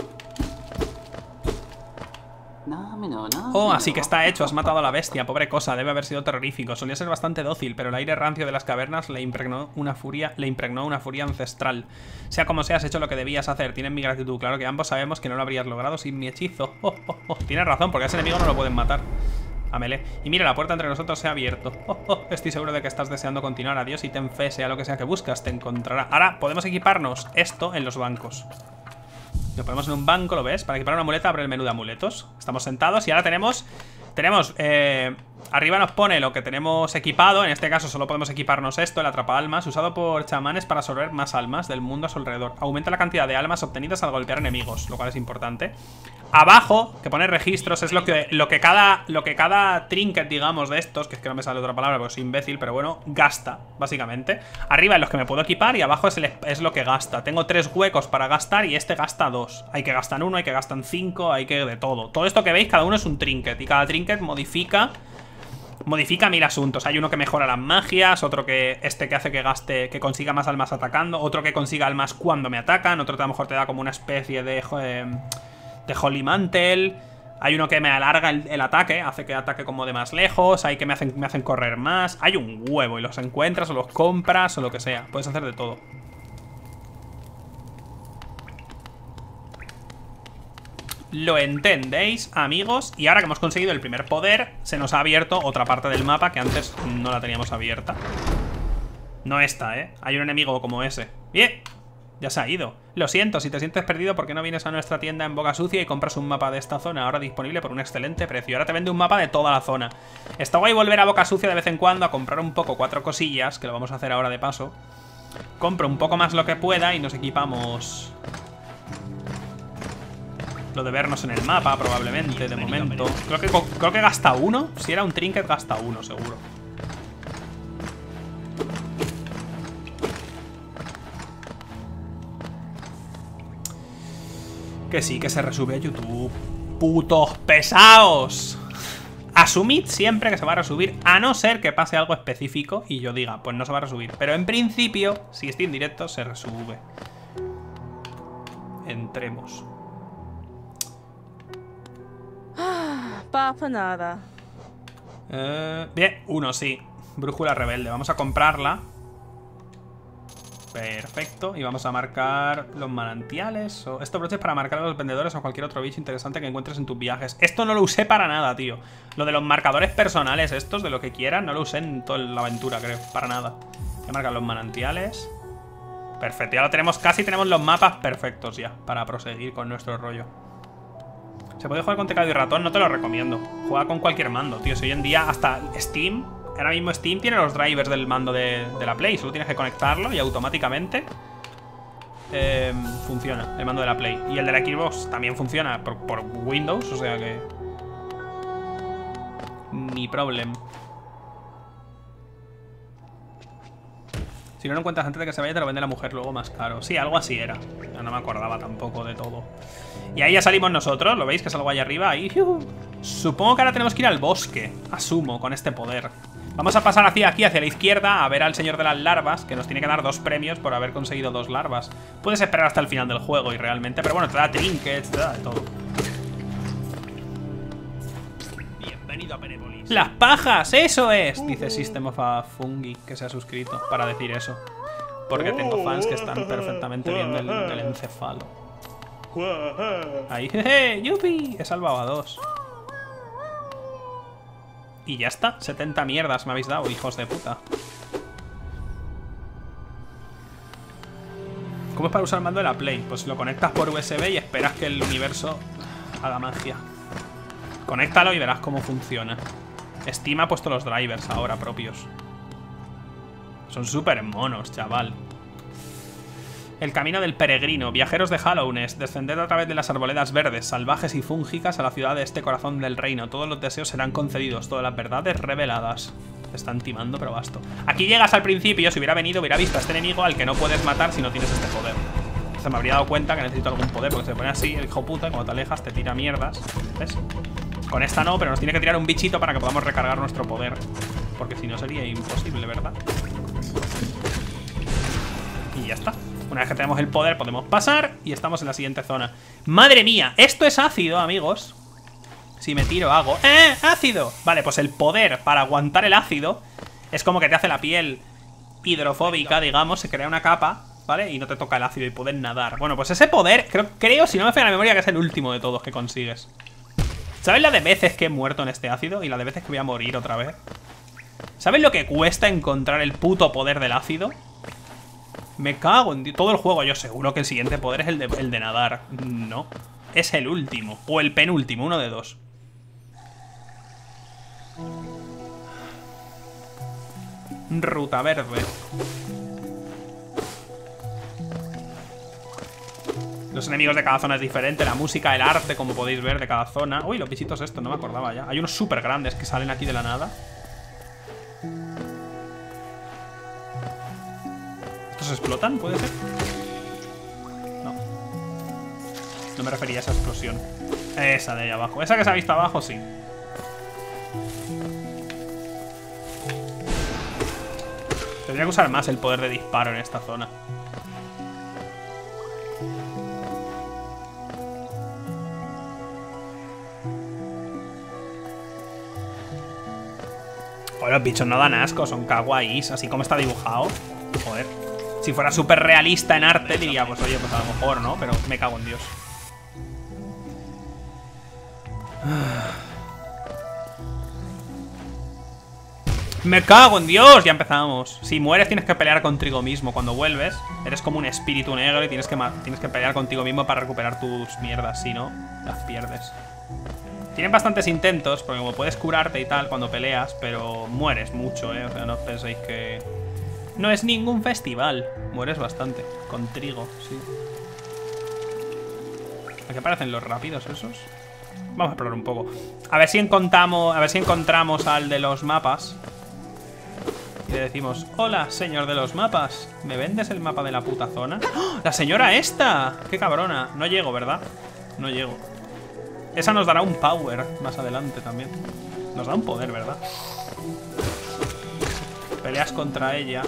Oh, así que está hecho, has matado a la bestia, pobre cosa, debe haber sido terrorífico. Solía ser bastante dócil, pero el aire rancio de las cavernas le impregnó una furia, le impregnó una furia ancestral. Sea como sea, has hecho lo que debías hacer, tienes mi gratitud. Claro que ambos sabemos que no lo habrías logrado sin mi hechizo. Oh, oh, oh. Tienes razón, porque a ese enemigo no lo pueden matar. A melee. Y mira, la puerta entre nosotros se ha abierto. Oh, oh. Estoy seguro de que estás deseando continuar. Adiós y ten fe, sea lo que sea que buscas, te encontrará. Ahora podemos equiparnos esto en los bancos. Lo ponemos en un banco, ¿lo ves? Para equipar una muleta, abre el menú de amuletos. Estamos sentados y ahora tenemos... Tenemos... Eh, arriba nos pone lo que tenemos equipado. En este caso solo podemos equiparnos esto, el atrapa almas, usado por chamanes para absorber más almas del mundo a su alrededor. Aumenta la cantidad de almas obtenidas al golpear enemigos, lo cual es importante. Abajo, que pone registros, es lo que, lo que cada lo que cada trinket, digamos, de estos, que es que no me sale otra palabra porque soy imbécil, pero bueno, gasta, básicamente. Arriba es los que me puedo equipar y abajo es, el, es lo que gasta. Tengo tres huecos para gastar y este gasta dos. Hay que gastar uno, hay que gastar cinco, hay que de todo. Todo esto que veis, cada uno es un trinket y cada trinket modifica... Modifica mil asuntos. Hay uno que mejora las magias, otro que este que hace que gaste, que consiga más almas atacando, otro que consiga almas cuando me atacan, otro que a lo mejor te da como una especie de... Eh, de Holy Mantle. Hay uno que me alarga el, el ataque, hace que ataque como de más lejos. Hay que me hacen, me hacen correr más. Hay un huevo y los encuentras o los compras o lo que sea. Puedes hacer de todo. Lo entendéis, amigos. Y ahora que hemos conseguido el primer poder, se nos ha abierto otra parte del mapa que antes no la teníamos abierta. No esta, ¿eh? Hay un enemigo como ese. ¡Bien! Ya se ha ido. Lo siento, si te sientes perdido, ¿por qué no vienes a nuestra tienda en Boca Sucia y compras un mapa de esta zona? Ahora disponible por un excelente precio. Ahora te vende un mapa de toda la zona. Está guay volver a Boca Sucia de vez en cuando a comprar un poco, cuatro cosillas, que lo vamos a hacer ahora de paso. Compro un poco más lo que pueda y nos equipamos... Lo de vernos en el mapa, probablemente, de momento. Creo que, creo que gasta uno. Si era un trinket, gasta uno, seguro. Que sí, que se resube a YouTube. ¡Putos pesados! Asumid siempre que se va a resubir, a no ser que pase algo específico y yo diga, pues no se va a resubir. Pero en principio, si estoy en directo, se resube. Entremos. Pasa nada. Eh, bien, uno sí. Brújula rebelde, vamos a comprarla. Perfecto, y vamos a marcar los manantiales o... Esto broche es para marcar a los vendedores o cualquier otro bicho interesante que encuentres en tus viajes. Esto no lo usé para nada, tío. Lo de los marcadores personales estos, de lo que quieran, no lo usé en toda la aventura, creo. Para nada. Voy a marcar los manantiales. Perfecto, ya lo tenemos, casi tenemos los mapas perfectos ya para proseguir con nuestro rollo. ¿Se puede jugar con teclado y ratón? No te lo recomiendo. Juega con cualquier mando, tío. Si hoy en día hasta Steam... Ahora mismo Steam tiene los drivers del mando de, de la Play. Solo tienes que conectarlo y automáticamente eh, funciona el mando de la Play. Y el de la Xbox también funciona por, por Windows, o sea que... Ni problem. Si no lo encuentras antes de que se vaya, te lo vende la mujer luego más caro. Sí, algo así era. Ya no me acordaba tampoco de todo. Y ahí ya salimos nosotros. ¿Lo veis? Que salgo ahí arriba. Ahí. Supongo que ahora tenemos que ir al bosque. Asumo, con este poder. Vamos a pasar hacia aquí, hacia la izquierda, a ver al señor de las larvas, que nos tiene que dar dos premios por haber conseguido dos larvas. Puedes esperar hasta el final del juego y realmente, pero bueno, te da trinkets, te da de todo. Bienvenido a Penepolis. ¡Las pajas! ¡Eso es! Dice System of a Fungi, que se ha suscrito para decir eso. Porque tengo fans que están perfectamente bien del, del encefalo. Ahí, jeje, yupi, he salvado a dos. Y ya está, setenta mierdas me habéis dado, hijos de puta. ¿Cómo es para usar el mando de la Play? Pues lo conectas por U S B y esperas que el universo haga magia. Conéctalo y verás cómo funciona. Steam ha puesto los drivers ahora propios. Son súper monos, chaval. El camino del peregrino. Viajeros de Hallownest. Descended a través de las arboledas verdes, salvajes y fúngicas a la ciudad de este corazón del reino. Todos los deseos serán concedidos, todas las verdades reveladas. Te están timando, pero basto. Aquí llegas al principio. Si hubiera venido, hubiera visto a este enemigo al que no puedes matar si no tienes este poder. Se me habría dado cuenta que necesito algún poder, porque se pone así, el hijo puta, y cuando te alejas te tira mierdas. ¿Ves? Con esta no, pero nos tiene que tirar un bichito para que podamos recargar nuestro poder. Porque si no sería imposible, ¿verdad? Y ya está. Una vez que tenemos el poder podemos pasar y estamos en la siguiente zona. ¡Madre mía! Esto es ácido, amigos. Si me tiro hago... ¡Eh! ¡Ácido! Vale, pues el poder para aguantar el ácido es como que te hace la piel hidrofóbica, digamos. Se crea una capa, ¿vale? Y no te toca el ácido y puedes nadar. Bueno, pues ese poder, creo, creo si no me falla la memoria, que es el último de todos que consigues. ¿Sabes la de veces que he muerto en este ácido? Y la de veces que voy a morir otra vez. ¿Sabes lo que cuesta encontrar el puto poder del ácido? Me cago en todo el juego. Yo seguro que el siguiente poder es el de, el de nadar. No, es el último. O el penúltimo, uno de dos. Ruta verde. Los enemigos de cada zona es diferente. La música, el arte, como podéis ver, de cada zona. Uy, los bichitos estos, no me acordaba ya. Hay unos súper grandes que salen aquí de la nada. ¿Estos explotan? ¿Puede ser? No. No me refería a esa explosión. Esa de ahí abajo. Esa que se ha visto abajo, sí. Tendría que usar más el poder de disparo en esta zona. Oh, los bichos no dan asco, son kawaiis, así como está dibujado. Joder. Si fuera súper realista en arte, diría, pues oye, pues a lo mejor, ¿no? Pero me cago en Dios. ¡Me cago en Dios! Ya empezamos. Si mueres tienes que pelear contigo mismo. Cuando vuelves, eres como un espíritu negro y tienes que, tienes que pelear contigo mismo para recuperar tus mierdas. Si no, las pierdes. Tienen bastantes intentos, porque como puedes curarte y tal cuando peleas, pero mueres mucho, ¿eh? O sea, no penséis que... No es ningún festival. Mueres bastante. Con trigo, sí. ¿A qué parecen los rápidos esos? Vamos a explorar un poco. A ver si encontramos, a ver si encontramos al de los mapas. Y le decimos: hola, señor de los mapas, ¿me vendes el mapa de la puta zona? ¡Oh! ¡La señora esta! ¡Qué cabrona! No llego, ¿verdad? No llego. Esa nos dará un power más adelante también. Nos da un poder, ¿verdad? Peleas contra ella.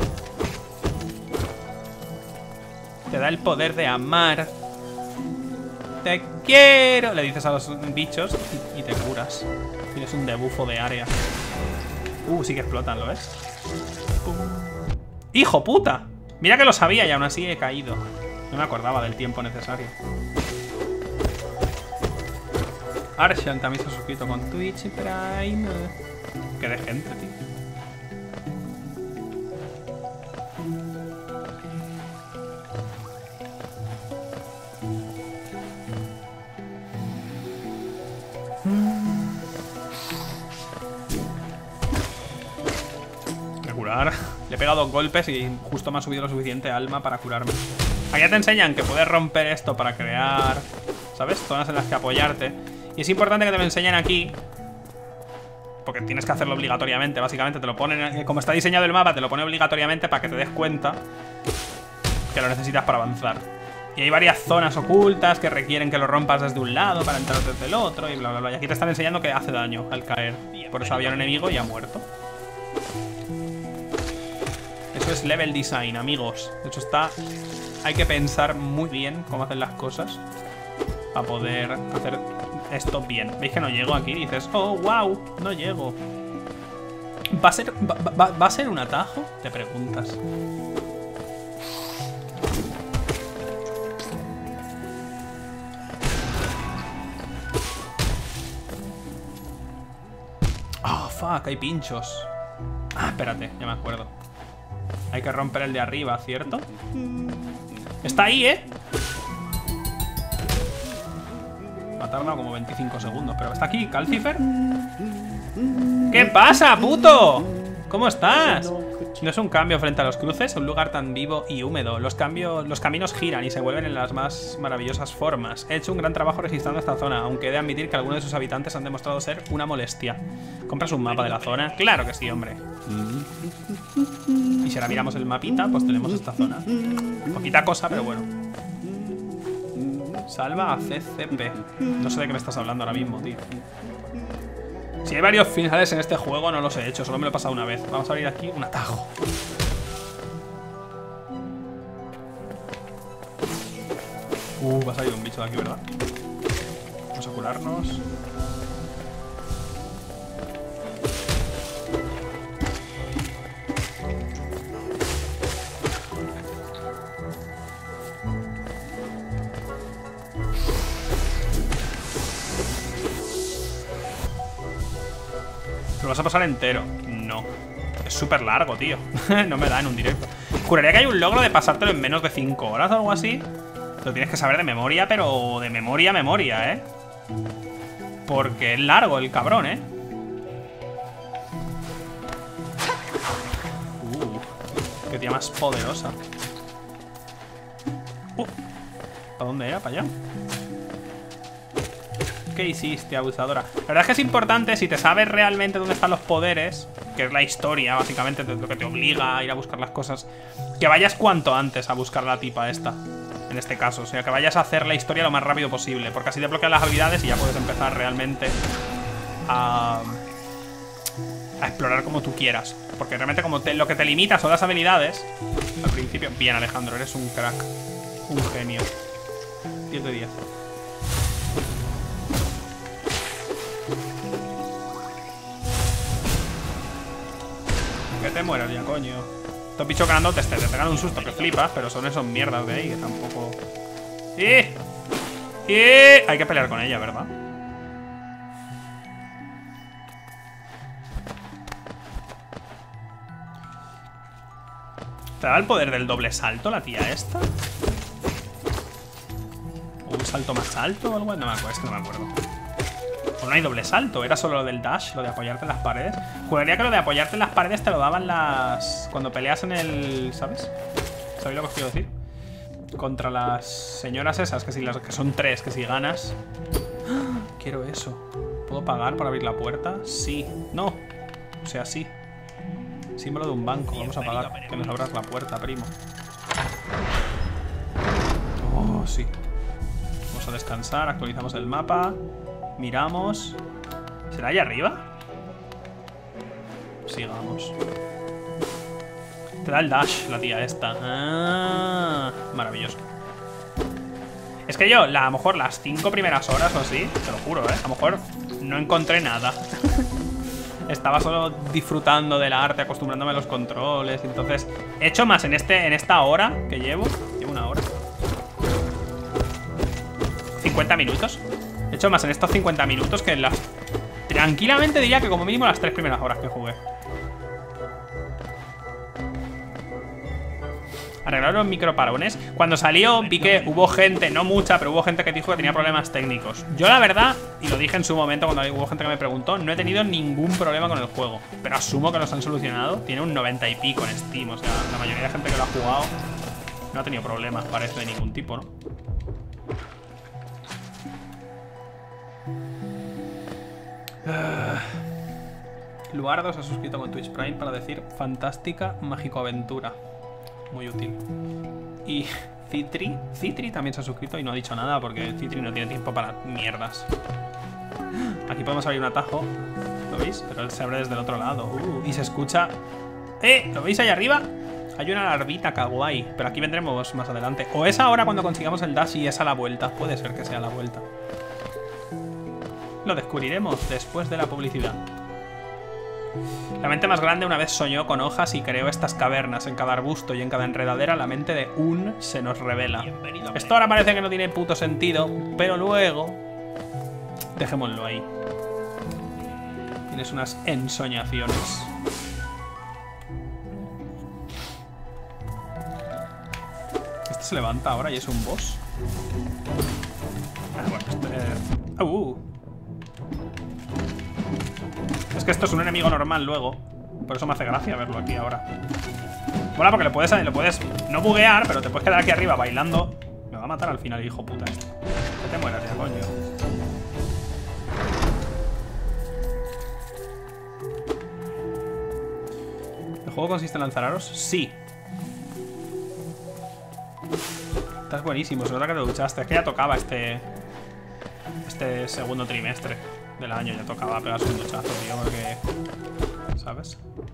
Te da el poder de amar. Te quiero. Le dices a los bichos y, y te curas. Tienes un debufo de área. Uh, sí que explotan, ¿lo ves? Pum. ¡Hijo puta! Mira que lo sabía y aún así he caído. No me acordaba del tiempo necesario. Arshan también se ha suscrito con Twitch y Prime. Qué de gente, tío. Voy a curar. Le he pegado dos golpes y justo me ha subido lo suficiente alma para curarme. Aquí ya te enseñan que puedes romper esto para crear, ¿sabes? Zonas en las que apoyarte. Y es importante que te lo enseñen aquí, porque tienes que hacerlo obligatoriamente. Básicamente te lo ponen, como está diseñado el mapa, te lo pone obligatoriamente para que te des cuenta que lo necesitas para avanzar. Y hay varias zonas ocultas que requieren que lo rompas desde un lado para entrar desde el otro y bla bla bla. Y aquí te están enseñando que hace daño al caer. Por eso había un enemigo y ha muerto. Eso es level design, amigos. De hecho está... Hay que pensar muy bien cómo hacer las cosas para poder hacer esto bien. ¿Veis que no llego aquí? Y dices, oh, wow, no llego. ¿Va a ser, va, va, ¿va a ser un atajo? Te preguntas. Oh, fuck, hay pinchos. Ah, espérate, ya me acuerdo. Hay que romper el de arriba, ¿cierto? Está ahí, ¿eh? Va a tardar como veinticinco segundos, pero está aquí, Calcifer. ¿Qué pasa, puto? ¿Cómo estás? No es un cambio frente a los cruces, un lugar tan vivo y húmedo. Los cambios, los caminos giran y se vuelven en las más maravillosas formas. He hecho un gran trabajo registrando esta zona, aunque he de admitir que algunos de sus habitantes han demostrado ser una molestia. ¿Compras un mapa de la zona? Claro que sí, hombre. Y si ahora miramos el mapita, pues tenemos esta zona. Poquita cosa, pero bueno. Salva a C C P. No sé de qué me estás hablando ahora mismo, tío. Si hay varios finales en este juego, no los he hecho. Solo me lo he pasado una vez. Vamos a abrir aquí un atajo. Uh, va a salir un bicho de aquí, ¿verdad? Vamos a curarnos. ¿Lo vas a pasar entero? No. Es súper largo, tío. No me da en un directo. Juraría que hay un logro de pasártelo en menos de cinco horas o algo así. Lo tienes que saber de memoria, pero de memoria a memoria, ¿eh? Porque es largo el cabrón, ¿eh? Uh, qué tía más poderosa. Uh, ¿para dónde era? ¿Para allá? ¿Qué hiciste, abusadora? La verdad es que es importante, si te sabes realmente dónde están los poderes, que es la historia, básicamente, lo que te obliga a ir a buscar las cosas, que vayas cuanto antes a buscar a la tipa esta, en este caso. O sea, que vayas a hacer la historia lo más rápido posible, porque así te bloquean las habilidades y ya puedes empezar realmente a, a explorar como tú quieras. Porque realmente como te, lo que te limita son las habilidades al principio. Bien, Alejandro, eres un crack, un genio. diez de diez. Que te mueras ya, coño. Estos bichos grandotes te, te pegan un susto que flipas, pero son esos mierdas de ahí que tampoco... ¡Eh! ¡Eh! Hay que pelear con ella, ¿verdad? ¿Te da el poder del doble salto la tía esta? ¿O un salto más alto o algo? No me acuerdo, es que no me acuerdo. O no hay doble salto, era solo lo del dash, lo de apoyarte en las paredes. Juraría que lo de apoyarte en las paredes te lo daban las... cuando peleas en el... ¿sabes? ¿Sabéis lo que os quiero decir? Contra las señoras esas, que si las que son tres, que si ganas... ¡Ah! Quiero eso. ¿Puedo pagar por abrir la puerta? Sí. No. O sea, sí. Símbolo de un banco. Vamos a pagar que nos abras la puerta, primo. Oh, sí. Vamos a descansar, actualizamos el mapa. Miramos. ¿Será allá arriba? Sigamos. Te da el dash la tía esta. Ah, maravilloso. Es que yo, la, a lo mejor las cinco primeras horas o así, te lo juro, ¿eh? A lo mejor no encontré nada. Estaba solo disfrutando del arte, acostumbrándome a los controles. Entonces, he hecho más en, este, en esta hora que llevo. Llevo una hora. cincuenta minutos. He hecho más en estos cincuenta minutos que en las... Tranquilamente diría que como mínimo las tres primeras horas que jugué. Arreglar los microparones. Cuando salió vi que hubo gente, no mucha, pero hubo gente que dijo que tenía problemas técnicos. Yo la verdad, y lo dije en su momento cuando hubo gente que me preguntó, no he tenido ningún problema con el juego. Pero asumo que los han solucionado. Tiene un noventa y pico en Steam. O sea, la mayoría de gente que lo ha jugado no ha tenido problemas, parece, de ningún tipo, ¿no? Luardo se ha suscrito con Twitch Prime para decir fantástica mágico aventura. Muy útil. Y Citri, Citri también se ha suscrito y no ha dicho nada porque Citri no tiene tiempo para mierdas. Aquí podemos abrir un atajo. ¿Lo veis? Pero él se abre desde el otro lado. Uh, y se escucha... ¡Eh! ¿Lo veis ahí arriba? Hay una larvita kawaii. Pero aquí vendremos más adelante. O es ahora cuando consigamos el dash y es a la vuelta. Puede ser que sea a la vuelta. Lo descubriremos después de la publicidad. La mente más grande una vez soñó con hojas y creó estas cavernas. En cada arbusto y en cada enredadera la mente de un se nos revela. Esto ahora parece que no tiene puto sentido, pero luego... dejémoslo ahí. Tienes unas ensoñaciones. Este se levanta ahora y es un boss. Ah, bueno, este... uh. Es que esto es un enemigo normal luego. Por eso me hace gracia verlo aquí ahora. Mola porque lo puedes, lo puedes no buguear, pero te puedes quedar aquí arriba bailando. Me va a matar al final, hijo puta este. Que te mueras ya, coño. ¿El juego consiste en lanzar aros? Sí. Estás buenísimo, se nota que te duchaste. Es que ya tocaba este... Este segundo trimestre del año. Ya tocaba pegarse un duchazo, tío, porque... ¿sabes?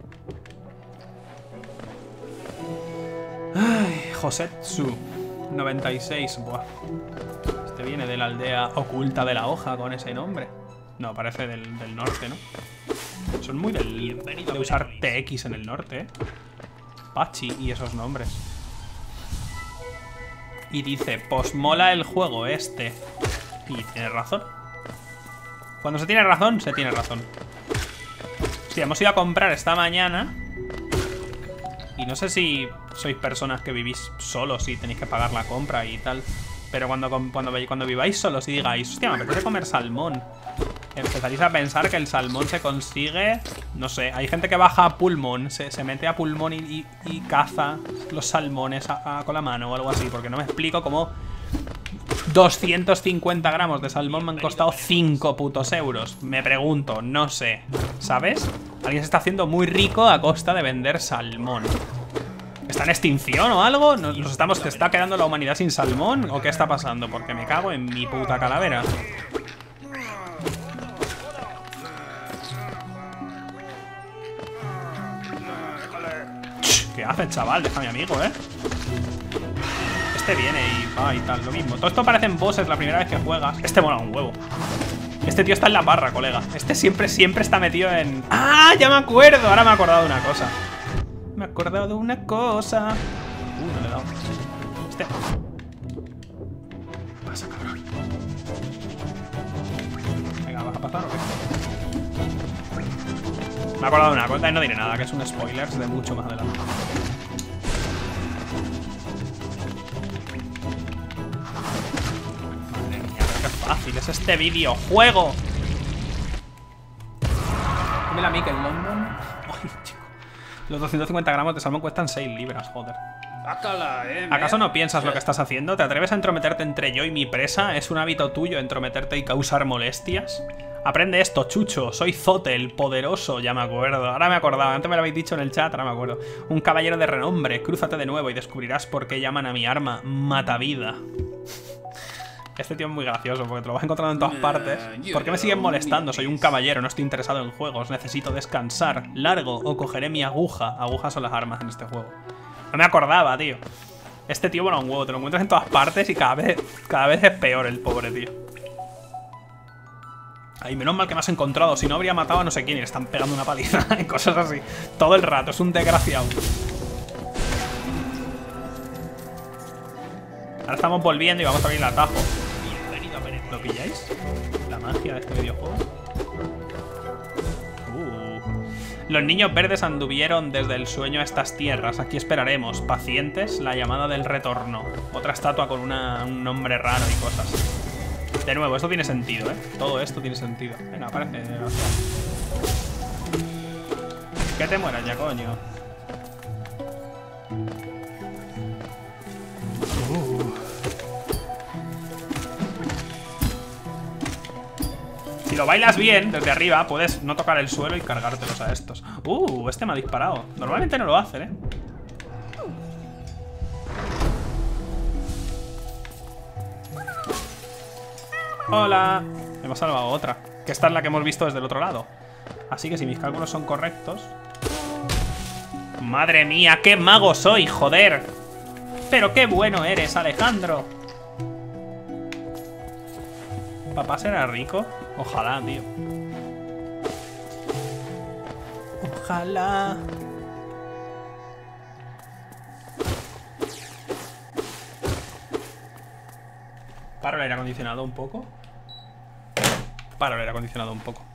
Ay, Josetsu noventa y seis. Buah. Este viene de la aldea oculta de la hoja con ese nombre. No, parece del, del norte, ¿no? Son muy del, de usar T X en el norte, ¿eh? Pachi y esos nombres. Y dice, pues mola el juego este. Y tiene razón. Cuando se tiene razón, se tiene razón. Sí, hemos ido a comprar esta mañana. Y no sé si sois personas que vivís solos y tenéis que pagar la compra y tal. Pero cuando, cuando, cuando viváis solos y digáis, hostia, me apetece comer salmón, empezaréis a pensar que el salmón se consigue... No sé, hay gente que baja a pulmón, se, se mete a pulmón y, y, y caza los salmones a, a, con la mano o algo así. Porque no me explico cómo doscientos cincuenta gramos de salmón me han costado cinco putos euros. Me pregunto, no sé, ¿sabes? Alguien se está haciendo muy rico a costa de vender salmón. ¿Está en extinción o algo? ¿Nos, nos estamos, ¿se está quedando la humanidad sin salmón? ¿O qué está pasando? Porque me cago en mi puta calavera. ¿Qué hace, chaval? Deja a mi amigo, ¿eh? Este viene y va y tal, lo mismo. Todo esto parecen bosses la primera vez que juegas. Este mola un huevo. Este tío está en la barra, colega. Este siempre, siempre está metido en... ¡Ah! Ya me acuerdo. Ahora me he acordado de una cosa. Me he acordado de una cosa. Uh, no le he dado. Este. Pasa, cabrón. Venga, ¿vas a pasar o qué? Me he acordado de una cosa y no diré nada, que es un spoiler de mucho más adelante. Madre mía, pero qué fácil es este videojuego. Dímela a mí que en London... Ay, chico. Los doscientos cincuenta gramos de salmón cuestan seis libras, joder. ¿Acaso no piensas lo que estás haciendo? ¿Te atreves a entrometerte entre yo y mi presa? ¿Es un hábito tuyo entrometerte y causar molestias? Aprende esto, chucho. Soy Zote, el poderoso. Ya me acuerdo. Ahora me acordaba. Antes me lo habéis dicho en el chat. Ahora me acuerdo. Un caballero de renombre. Crúzate de nuevo y descubrirás por qué llaman a mi arma Matavida. Este tío es muy gracioso porque te lo vas encontrando en todas partes. ¿Por qué me siguen molestando? Soy un caballero, no estoy interesado en juegos. Necesito descansar. Largo o cogeré mi aguja. Agujas son las armas en este juego. No me acordaba, tío. Este tío, bueno, un huevo. Te lo encuentras en todas partes y cada vez, cada vez es peor el pobre tío. Ay, menos mal que me has encontrado. Si no, habría matado a no sé quién y le están pegando una paliza y cosas así. Todo el rato. Es un desgraciado. Ahora estamos volviendo y vamos a abrir el atajo. ¿Lo pilláis? La magia de este videojuego. Uh. Los niños verdes anduvieron desde el sueño a estas tierras. Aquí esperaremos, pacientes, la llamada del retorno. Otra estatua con una, un nombre raro y cosas. De nuevo, esto tiene sentido, ¿eh? Todo esto tiene sentido. Venga, aparece. Que te mueras ya, coño. Si lo bailas bien, desde arriba, puedes no tocar el suelo y cargártelos a estos. Uh, este me ha disparado. Normalmente no lo hacen, ¿eh? Hola. Hemos salvado otra. Que esta es la que hemos visto desde el otro lado. Así que si mis cálculos son correctos... Madre mía, qué mago soy, joder. Pero qué bueno eres, Alejandro. ¿Papá será rico? Ojalá, tío. Ojalá. Paro el aire acondicionado un poco. Paro el aire acondicionado un poco.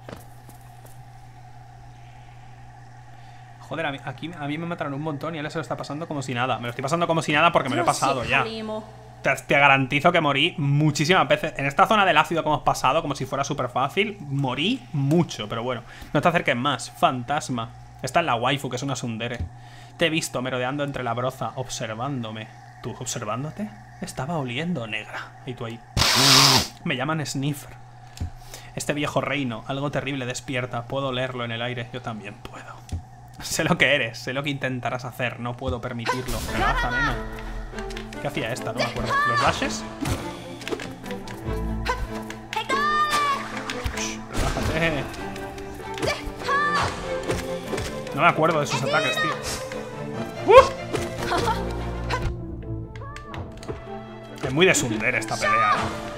Joder, a mí, aquí a mí me mataron un montón y a él se lo está pasando como si nada. Me lo estoy pasando como si nada porque me lo he pasado ya. Te, te garantizo que morí muchísimas veces. En esta zona del ácido que hemos pasado, como si fuera súper fácil, morí mucho. Pero bueno, no te acerques más. Fantasma. Esta es la waifu, que es una tsundere. Te he visto merodeando entre la broza, observándome. ¿Tú observándote? Estaba oliendo, negra. Y tú ahí. Me llaman Sniffer. Este viejo reino, algo terrible despierta. Puedo leerlo en el aire. Yo también puedo. Sé lo que eres, sé lo que intentarás hacer. No puedo permitirlo. Relaja, nena. ¿Qué hacía esta? No me acuerdo. ¿Los dashes? Shh, relájate. No me acuerdo de sus ataques, tío. ¡Uh! Es muy de tsundere esta pelea, ¿eh?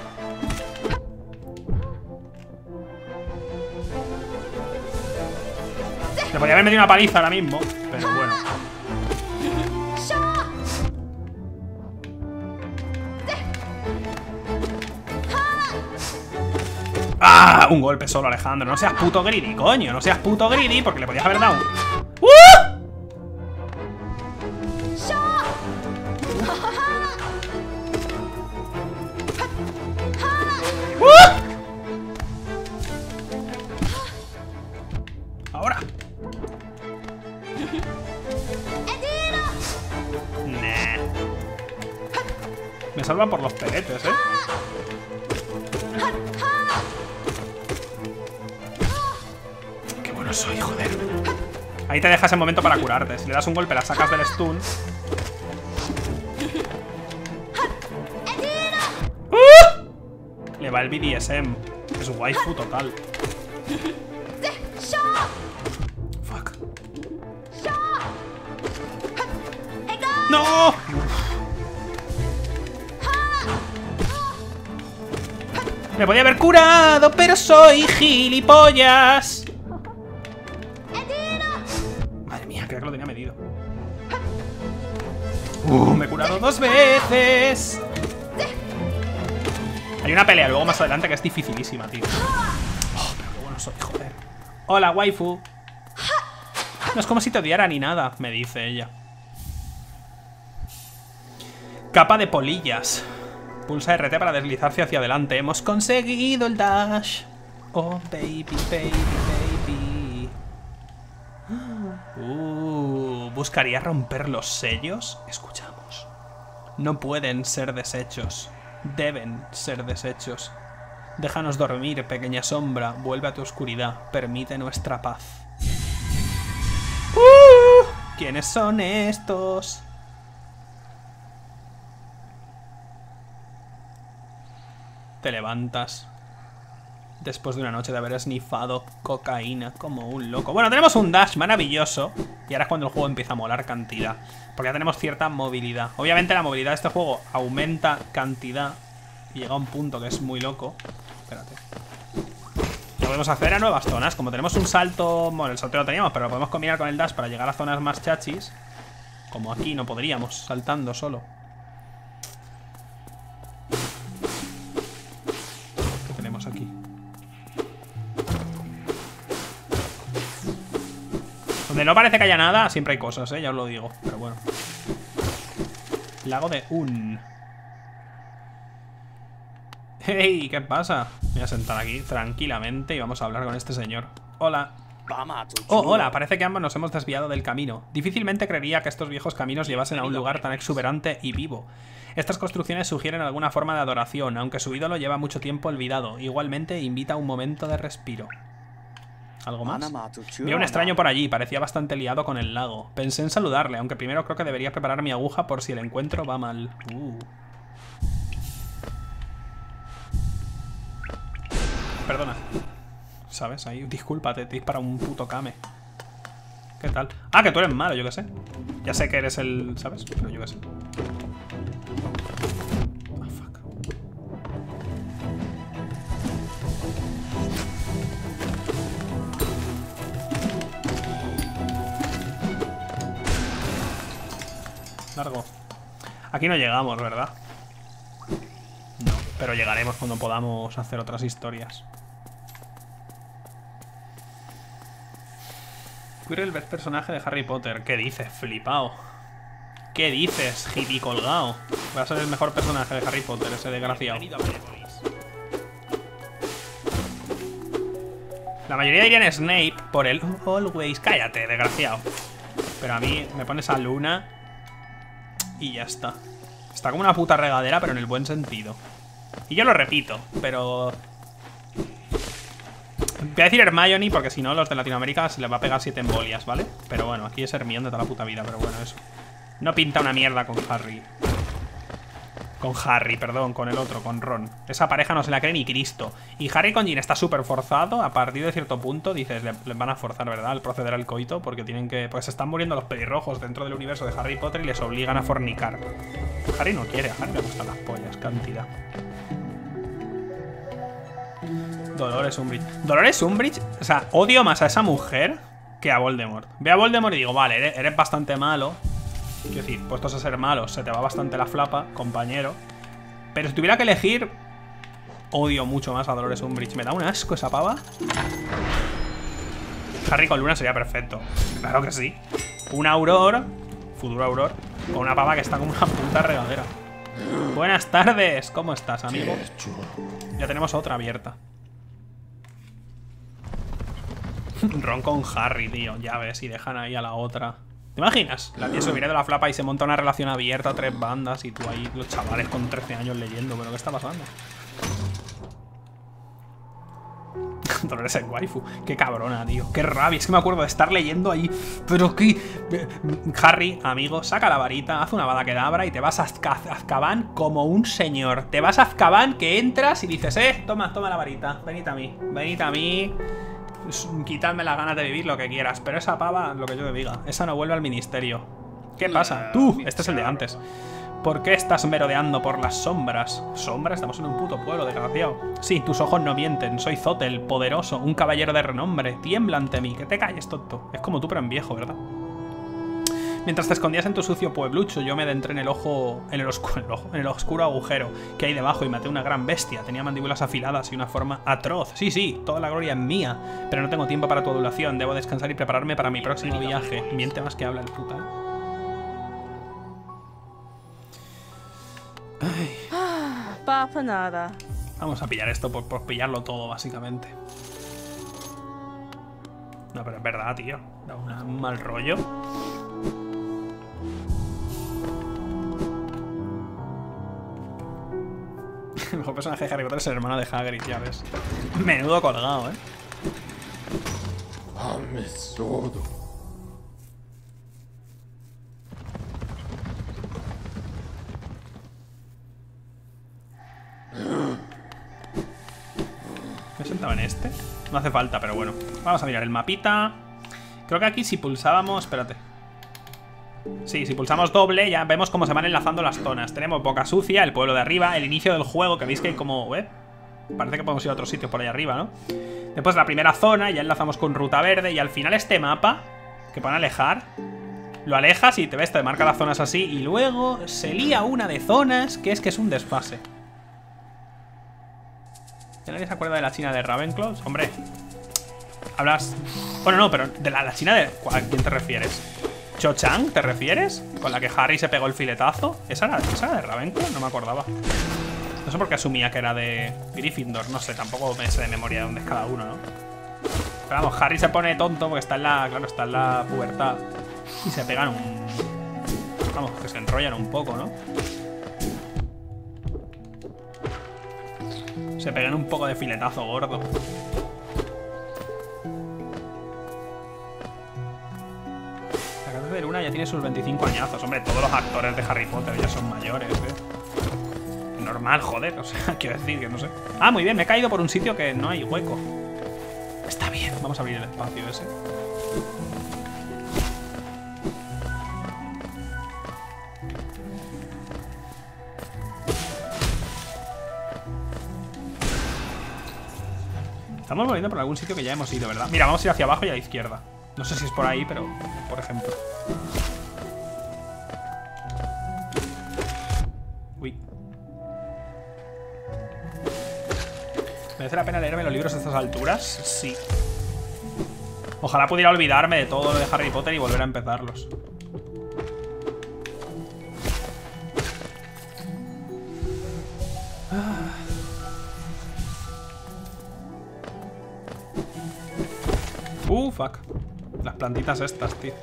Le podría haber metido una paliza ahora mismo, pero bueno. ¡Ah! Un golpe solo, Alejandro. No seas puto greedy, coño. No seas puto greedy porque le podías haber dado. ¡Uh! Ahora. Nah. Me salvan por los peletes, eh. Qué bueno soy, joder. Ahí te dejas el momento para curarte. Si le das un golpe, la sacas del stun. ¡Uh! Le va el B D S M. Es waifu total. Fuck. ¡No! Me podía haber curado, pero soy gilipollas. Madre mía, creo que lo tenía medido. Uh, me he curado dos veces. Hay una pelea luego más adelante que es dificilísima, tío. Oh, pero qué bueno soy, joder. Hola, waifu. No es como si te odiara ni nada, me dice ella. Capa de polillas. Pulsa R T para deslizarse hacia adelante. Hemos conseguido el dash. Oh, baby, baby, baby. Uh, ¿buscaría romper los sellos? Escuchamos. No pueden ser deshechos. Deben ser deshechos. Déjanos dormir, pequeña sombra. Vuelve a tu oscuridad. Permite nuestra paz. Uh, ¿quiénes son estos? Te levantas después de una noche de haber snifado cocaína como un loco. Bueno, tenemos un dash maravilloso. Y ahora es cuando el juego empieza a molar cantidad, porque ya tenemos cierta movilidad. Obviamente la movilidad de este juego aumenta cantidad y llega a un punto que es muy loco. Espérate. Lo podemos hacer a nuevas zonas. Como tenemos un salto... Bueno, el salto lo teníamos, pero lo podemos combinar con el dash para llegar a zonas más chachis. Como aquí no podríamos, saltando solo. Aquí. Donde no parece que haya nada, siempre hay cosas, ¿eh? Ya os lo digo, pero bueno. Lago de Un. Hey, ¿qué pasa? Me voy a sentar aquí tranquilamente y vamos a hablar con este señor. Hola. Oh, hola, parece que ambos nos hemos desviado del camino. Difícilmente creería que estos viejos caminos llevasen a un lugar tan exuberante y vivo. Estas construcciones sugieren alguna forma de adoración, aunque su ídolo lleva mucho tiempo olvidado. Igualmente invita a un momento de respiro. ¿Algo más? Vi a un extraño por allí, parecía bastante liado con el lago. Pensé en saludarle, aunque primero creo que debería preparar mi aguja por si el encuentro va mal. Uh. Perdona. ¿Sabes? Ahí, discúlpate, te dispara un puto Kame. ¿Qué tal? Ah, que tú eres malo, yo qué sé. Ya sé que eres el... ¿sabes? Pero yo qué sé. Ah, fuck. Largo. Aquí no llegamos, ¿verdad? No, pero llegaremos cuando podamos hacer otras historias. Quirrell ver personaje de Harry Potter. ¿Qué dices, flipao? ¿Qué dices, hippie colgado? Voy a ser el mejor personaje de Harry Potter, ese desgraciado. La mayoría dirían Snape por el Always. Cállate, desgraciado. Pero a mí me pones a Luna y ya está. Está como una puta regadera, pero en el buen sentido. Y yo lo repito, pero... voy a decir Hermione porque si no los de Latinoamérica se les va a pegar siete embolias, ¿vale? Pero bueno, aquí es Hermione de toda la puta vida, pero bueno, eso. No pinta una mierda con Harry. Con Harry, perdón, con el otro, con Ron. Esa pareja no se la cree ni Cristo. Y Harry con Ginny está súper forzado. A partir de cierto punto, dices, le, les van a forzar, ¿verdad? Al proceder al coito, porque tienen que... pues se están muriendo los pelirrojos dentro del universo de Harry Potter y les obligan a fornicar. Harry no quiere, a Harry le gustan las pollas, cantidad. Dolores Umbridge. Dolores Umbridge, o sea, odio más a esa mujer que a Voldemort. Ve a Voldemort y digo, vale, eres, eres bastante malo. Quiero decir, puestos a ser malos, se te va bastante la flapa, compañero. Pero si tuviera que elegir, odio mucho más a Dolores Umbridge. Me da un asco esa pava. Harry con Luna sería perfecto. Claro que sí. Un Auror, futuro Auror, con una pava que está como una puta regadera. Buenas tardes, ¿cómo estás, amigo? Ya tenemos otra abierta. Ron con Harry, tío. Ya ves, y dejan ahí a la otra. ¿Te imaginas? La tía se viene de la flapa y se monta una relación abierta a tres bandas y tú ahí, los chavales con trece años leyendo. ¿Pero qué está pasando? Dolores en waifu. Qué cabrona, tío. Qué rabia. Es que me acuerdo de estar leyendo ahí. Pero qué... Harry, amigo, saca la varita, haz una Avada Kedavra y te vas a Azkaban como un señor. Te vas a Azkaban que entras y dices, eh, toma, toma la varita. Venid a mí. Venid a mí. Quitadme las ganas de vivir lo que quieras. Pero esa pava, lo que yo te diga, esa no vuelve al ministerio. ¿Qué pasa? Tú, este es el de antes. ¿Por qué estás merodeando por las sombras? ¿Sombra? Estamos en un puto pueblo, desgraciado. Sí, tus ojos no mienten. Soy Zotel, poderoso, un caballero de renombre. Tiembla ante mí. Que te calles, tonto. Es como tú, pero en viejo, ¿verdad? Mientras te escondías en tu sucio pueblucho, yo me adentré en el ojo, en el oscuro, en el ojo, en el oscuro agujero que hay debajo y maté una gran bestia. Tenía mandíbulas afiladas y una forma atroz. Sí, sí, toda la gloria es mía, pero no tengo tiempo para tu adulación. Debo descansar y prepararme para mi próximo viaje. Miente más que habla el puta. Ay. Papa nada. Vamos a pillar esto por, por pillarlo todo, básicamente. No, pero es verdad, tío. Da una, un mal rollo. El mejor personaje de Harry Potter es el hermano de Hagrid, ya ves. Menudo colgado, ¿eh? ¿Me sentaba en este? No hace falta, pero bueno. Vamos a mirar el mapita. Creo que aquí si pulsábamos... Espérate. Sí, si pulsamos doble ya vemos cómo se van enlazando las zonas. Tenemos Boca Sucia, el pueblo de arriba, el inicio del juego, que veis que hay como... ¿eh? Parece que podemos ir a otros sitios por ahí arriba, ¿no? Después la primera zona, ya enlazamos con Ruta Verde. Y al final este mapa, que pone alejar, lo alejas y te ves, te marca las zonas así. Y luego se lía una de zonas que es que es un desfase. ¿Ya nadie se acuerda de la China de Ravenclaw? Hombre, hablas... Bueno, no, pero de la, la China de... ¿A quién te refieres? ¿Cho Chang, te refieres? ¿Con la que Harry se pegó el filetazo? ¿Esa era, esa era de Ravenclaw? No me acordaba. No sé por qué asumía que era de Gryffindor. No sé, tampoco me sé de memoria de dónde es cada uno, ¿no? Pero vamos, Harry se pone tonto porque está en la... Claro, está en la pubertad. Y se pegan un... Vamos, que se enrollan un poco, ¿no? Se pegan un poco de filetazo gordo. La Catedral de Luna ya tiene sus veinticinco añazos. Hombre, todos los actores de Harry Potter ya son mayores, ¿eh? Normal, joder. O sea, quiero decir que no sé. Ah, muy bien, me he caído por un sitio que no hay hueco. Está bien, vamos a abrir el espacio ese. Estamos volviendo por algún sitio que ya hemos ido, ¿verdad? Mira, vamos a ir hacia abajo y a la izquierda. No sé si es por ahí, pero... Por ejemplo. Uy. ¿Merece la pena leerme los libros a estas alturas? Sí. Ojalá pudiera olvidarme de todo lo de Harry Potter y volver a empezarlos. Uh, fuck. Las plantitas estas, tío.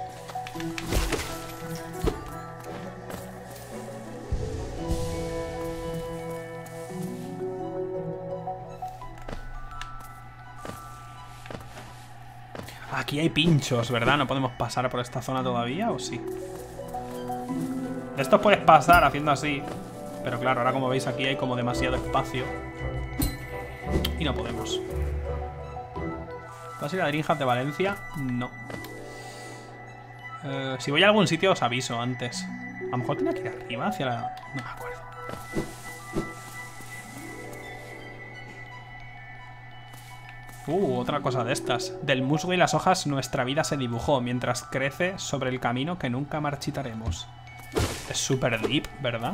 Aquí hay pinchos, ¿verdad? ¿No podemos pasar por esta zona todavía o sí? De estos puedes pasar haciendo así. Pero claro, ahora como veis aquí hay como demasiado espacio. Y no podemos. ¿Vas a ir a Dringham de Valencia? No. Eh, si voy a algún sitio os aviso antes. A lo mejor tenía que ir arriba, hacia la... No me acuerdo. Uh, otra cosa de estas. Del musgo y las hojas nuestra vida se dibujó mientras crece sobre el camino que nunca marchitaremos. Es súper deep, ¿verdad?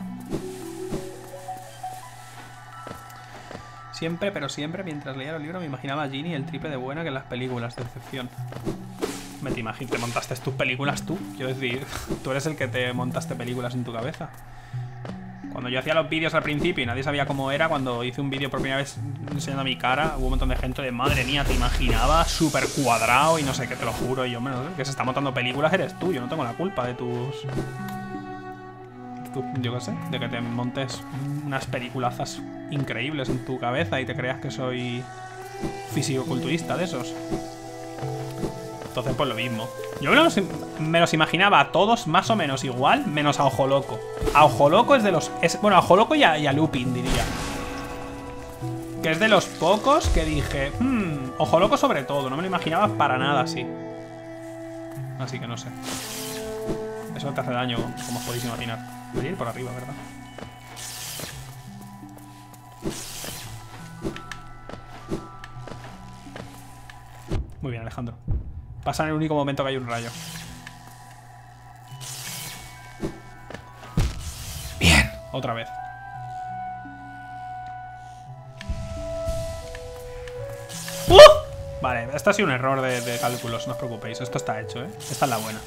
Siempre, pero siempre, mientras leía el libro me imaginaba a Ginny el triple de buena que en las películas. Decepción. Me te imagino, te montaste tus películas tú. Quiero decir, tú eres el que te montaste películas en tu cabeza. Cuando yo hacía los vídeos al principio y nadie sabía cómo era, cuando hice un vídeo por primera vez enseñando mi cara, hubo un montón de gente de madre mía, te imaginaba súper cuadrado y no sé qué, te lo juro. Y yo, menos, que se está montando películas eres tú, yo no tengo la culpa de tus... Yo qué sé, de que te montes unas peliculazas increíbles en tu cabeza y te creas que soy fisicoculturista de esos. Entonces pues lo mismo. Yo me los, me los imaginaba a todos más o menos igual, menos a Ojo Loco. A Ojo Loco es de los... Es, bueno, a Ojo Loco y a, y a Lupin, diría. Que es de los pocos que dije... Hmm, Ojo Loco sobre todo, no me lo imaginaba para nada así. Así que no sé. Eso te hace daño, como os podéis imaginar. Debería ir por arriba, ¿verdad? Muy bien, Alejandro. Pasa en el único momento que hay un rayo. Bien, otra vez. ¡Uh! Vale, esto ha sido un error de, de cálculos, no os preocupéis. Esto está hecho, ¿eh? Esta es la buena.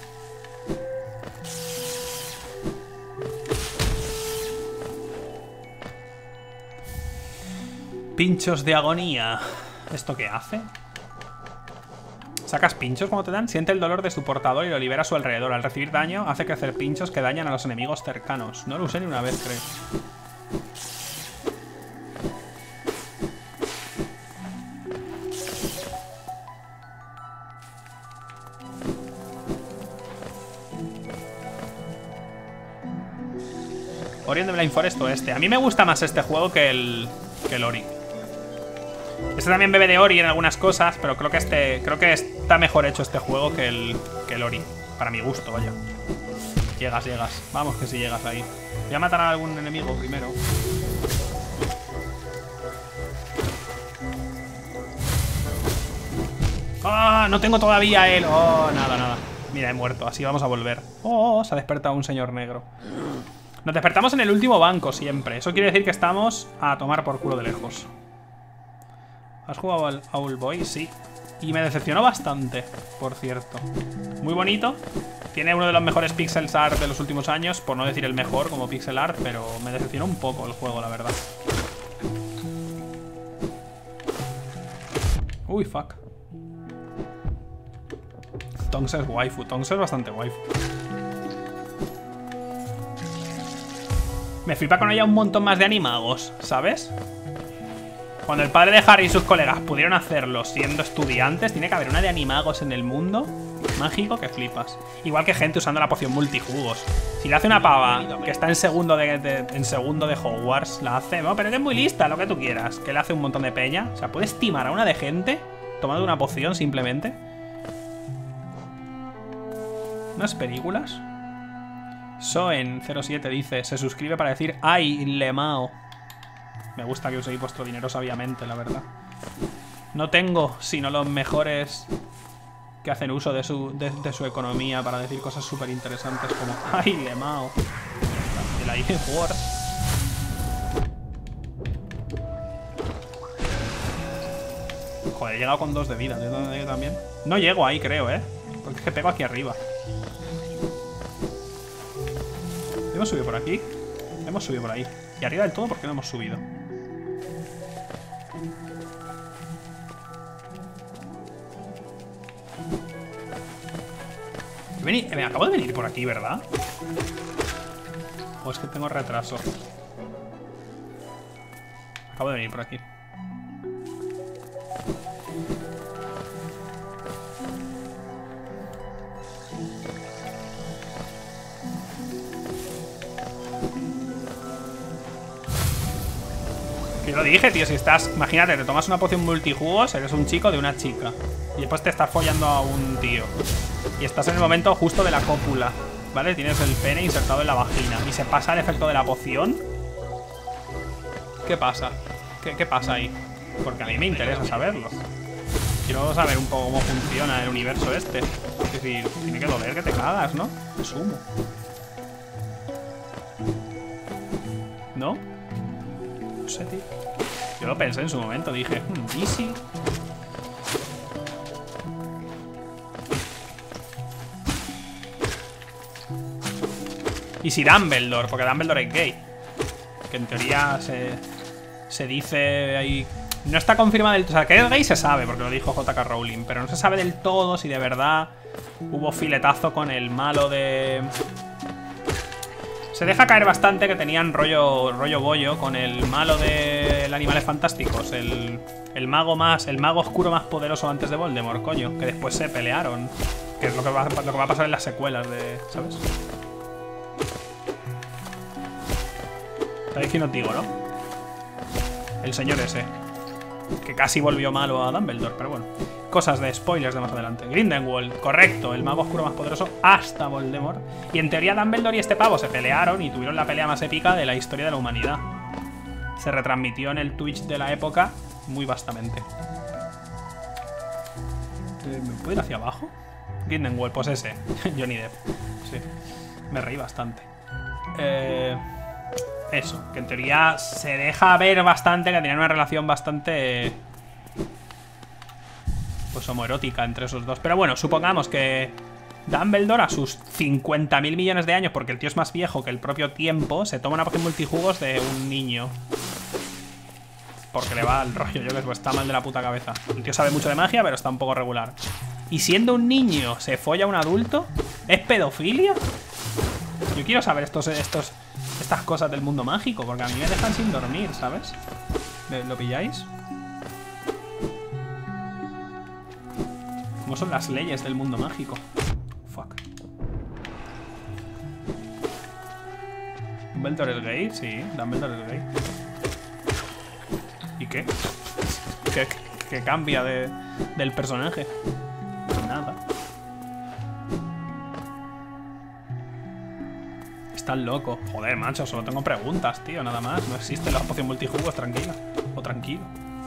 Pinchos de agonía. ¿Esto qué hace? Sacas pinchos cuando te dan. Siente el dolor de su portador y lo libera a su alrededor. Al recibir daño, hace crecer pinchos que dañan a los enemigos cercanos. No lo usé ni una vez, creo. Ori and the Blind Forest o este. A mí me gusta más este juego que el, que el Ori. Este también bebe de Ori en algunas cosas, pero creo que este creo que está mejor hecho este juego que el, que el Ori. Para mi gusto, vaya. Llegas, llegas. Vamos que si llegas ahí. Voy a matar a algún enemigo primero. ¡Ah! No tengo todavía él. Oh, nada, nada. Mira, he muerto. Así vamos a volver. Oh, se ha despertado un señor negro. Nos despertamos en el último banco siempre. Eso quiere decir que estamos a tomar por culo de lejos. ¿Has jugado al Owl Boy? Sí. Y me decepcionó bastante, por cierto. Muy bonito. Tiene uno de los mejores pixel art de los últimos años, por no decir el mejor como pixel art, pero me decepcionó un poco el juego, la verdad. Uy, fuck. Tonks es waifu. Tonks es bastante waifu. Me flipa cuando haya un montón más de animagos, ¿sabes? Cuando el padre de Harry y sus colegas pudieron hacerlo siendo estudiantes, tiene que haber una de animagos en el mundo mágico que flipas. Igual que gente usando la poción multijugos. Si le hace una pava que está en segundo de, de, en segundo de Hogwarts, la hace, no, pero que es muy lista, lo que tú quieras. Que le hace un montón de peña. O sea, puedes timar a una de gente tomando una poción simplemente. Unas películas. Soen cero siete dice, se suscribe para decir ¡ay, Lemao! Me gusta que uséis vuestro dinero sabiamente, la verdad. No tengo sino los mejores que hacen uso de su, de, de su economía para decir cosas súper interesantes como ¡ay, Lemao! De la I D Word. Joder, he llegado con dos de vida. Yo también. No llego ahí, creo, ¿eh? Porque es que pego aquí arriba. ¿Hemos subido por aquí? Hemos subido por ahí. Y arriba del todo, ¿por qué no hemos subido? Vení, me acabo de venir por aquí, ¿verdad? O es que tengo retraso. Acabo de venir por aquí. Yo lo dije, tío, si estás... Imagínate, te tomas una poción multijugos, eres un chico de una chica. Y después te estás follando a un tío. Y estás en el momento justo de la cópula, ¿vale? Tienes el pene insertado en la vagina. Y se pasa el efecto de la poción. ¿Qué pasa? ¿Qué, qué pasa ahí? Porque a mí me interesa saberlo. Quiero saber un poco cómo funciona el universo este. Es decir, tiene que doler que te cagas, ¿no? Asumo. ¿No? No sé, tío. Yo lo pensé en su momento, dije, hmm, easy. Y si Dumbledore, porque Dumbledore es gay. Que en teoría se, se dice ahí... No está confirmado del todo. O sea, que es gay se sabe, porque lo dijo J K Rowling. Pero no se sabe del todo si de verdad hubo filetazo con el malo de... Se deja caer bastante que tenían rollo, rollo bollo con el malo de Animales Fantásticos. El, el mago más, el mago oscuro más poderoso antes de Voldemort, coño. Que después se pelearon. Que es lo que va, lo que va a pasar en las secuelas de... ¿Sabes? Sabéis quién os digo, ¿no? El señor ese. Que casi volvió malo a Dumbledore, pero bueno. Cosas de spoilers de más adelante. Grindelwald, correcto, el mago oscuro más poderoso hasta Voldemort. Y en teoría Dumbledore y este pavo se pelearon y tuvieron la pelea más épica de la historia de la humanidad. Se retransmitió en el Twitch de la época muy vastamente. ¿Me puedo ir hacia abajo? Grindelwald, pues ese. Johnny Depp. Sí. Me reí bastante. Eh... Eso, que en teoría se deja ver bastante que tenían una relación bastante... Pues homoerótica entre esos dos. Pero bueno, supongamos que Dumbledore a sus cincuenta mil millones de años, porque el tío es más viejo que el propio tiempo, se toma una poción multijugos de un niño. Porque le va al rollo, yo que pues está mal de la puta cabeza. El tío sabe mucho de magia, pero está un poco regular. Y siendo un niño se folla a un adulto, ¿es pedofilia? Yo quiero saber estos, estos, estas cosas del mundo mágico, porque a mí me dejan sin dormir, ¿sabes? ¿Lo pilláis? ¿Cómo son las leyes del mundo mágico? Fuck. ¿Dumbledore es gay? Sí, Dumbledore es gay. ¿Y qué? ¿Qué, qué cambia de, del personaje? Nada. Estás loco. Joder, macho, solo tengo preguntas, tío, nada más. No existe la poción multijugos, tranquila. O tranquilo.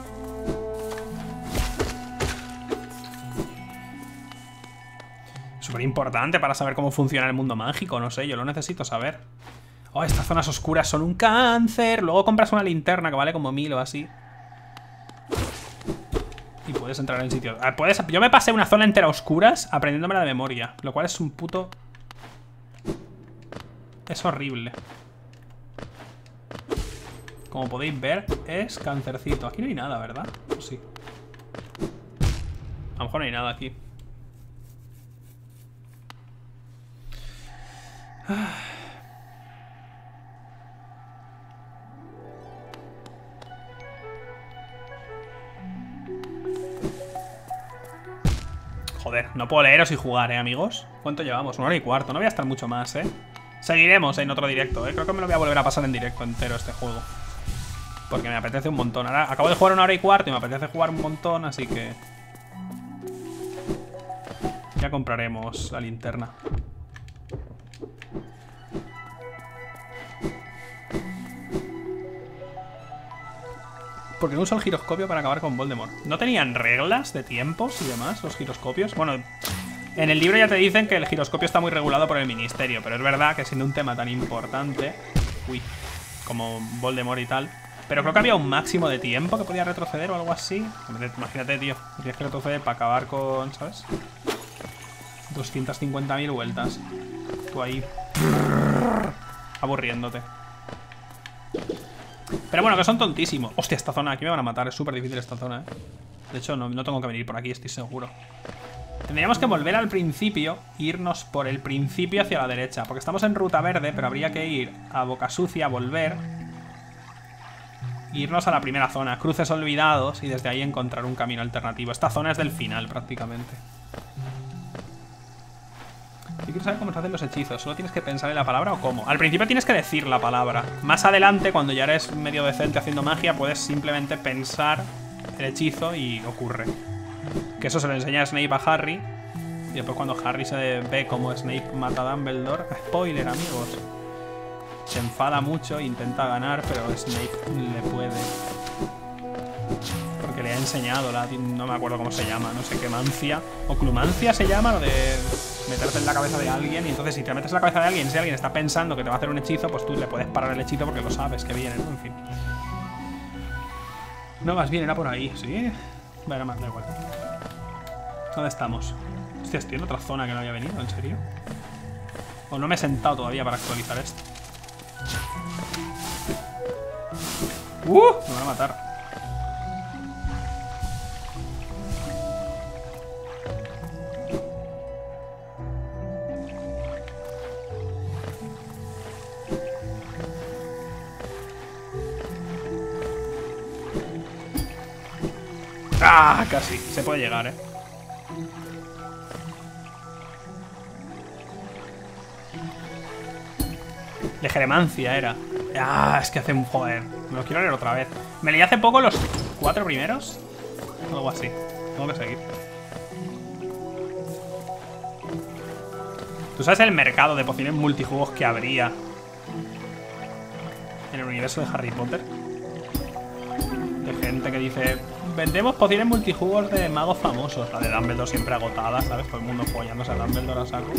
Súper importante para saber cómo funciona el mundo mágico, no sé, yo lo necesito saber. Oh, estas zonas oscuras son un cáncer. Luego compras una linterna que vale como mil o así. Y puedes entrar en sitios. Puedes... Yo me pasé una zona entera a oscuras aprendiéndomela de memoria, lo cual es un puto... Es horrible. Como podéis ver, es cancercito. Aquí no hay nada, ¿verdad? ¿O sí? A lo mejor no hay nada aquí. Joder, no puedo leeros y jugar, ¿eh, amigos? ¿Cuánto llevamos? Una hora y cuarto. No voy a estar mucho más, ¿eh? Seguiremos en otro directo, ¿eh? Creo que me lo voy a volver a pasar en directo entero este juego. Porque me apetece un montón. Ahora acabo de jugar una hora y cuarto y me apetece jugar un montón, así que... ya compraremos la linterna. Porque no uso el giroscopio para acabar con Voldemort. ¿No tenían reglas de tiempos y demás los giroscopios? Bueno, en el libro ya te dicen que el giroscopio está muy regulado por el ministerio, pero es verdad que siendo un tema tan importante, uy, como Voldemort y tal, pero creo que había un máximo de tiempo que podía retroceder o algo así. Imagínate, tío, tienes que retroceder para acabar con, ¿sabes? doscientas cincuenta mil vueltas. Tú ahí aburriéndote. Pero bueno, que son tontísimos. Hostia, esta zona, aquí me van a matar. Es súper difícil esta zona, eh. De hecho, no, no tengo que venir por aquí, estoy seguro. Tendríamos que volver al principio, irnos por el principio hacia la derecha, porque estamos en ruta verde, pero habría que ir a Boca Sucia, volver, irnos a la primera zona, cruces olvidados, y desde ahí encontrar un camino alternativo. Esta zona es del final, prácticamente. Yo quiero saber cómo se hacen los hechizos. ¿Solo tienes que pensar en la palabra o cómo? Al principio tienes que decir la palabra. Más adelante, cuando ya eres medio decente haciendo magia, puedes simplemente pensar el hechizo y ocurre. Que eso se lo enseña Snape a Harry. Y después cuando Harry se ve cómo Snape mata a Dumbledore... Spoiler, amigos. Se enfada mucho e intenta ganar, pero Snape le puede. Porque le ha enseñado la... no me acuerdo cómo se llama, no sé qué mancia. Oclumancia se llama, lo de meterte en la cabeza de alguien. Y entonces si te metes en la cabeza de alguien, si alguien está pensando que te va a hacer un hechizo, pues tú le puedes parar el hechizo porque lo sabes que viene, ¿no? En fin. No, más bien era por ahí, ¿sí? Bueno, más da igual. ¿Dónde estamos? Hostia, estoy en otra zona que no había venido, ¿en serio? O no me he sentado todavía para actualizar esto. ¡Uh! Me van a matar. ¡Ah! Casi. Se puede llegar, ¿eh? De Jeremancia era. Ah, es que hace un... joder. Me lo quiero leer otra vez. Me leí hace poco los cuatro primeros. Algo así. Tengo que seguir. ¿Tú sabes el mercado de pociones multijugos que habría en el universo de Harry Potter? De gente que dice... vendemos pociones multijugos de magos famosos. La de Dumbledore siempre agotada, ¿sabes? Todo el mundo follándose a Dumbledore a saco.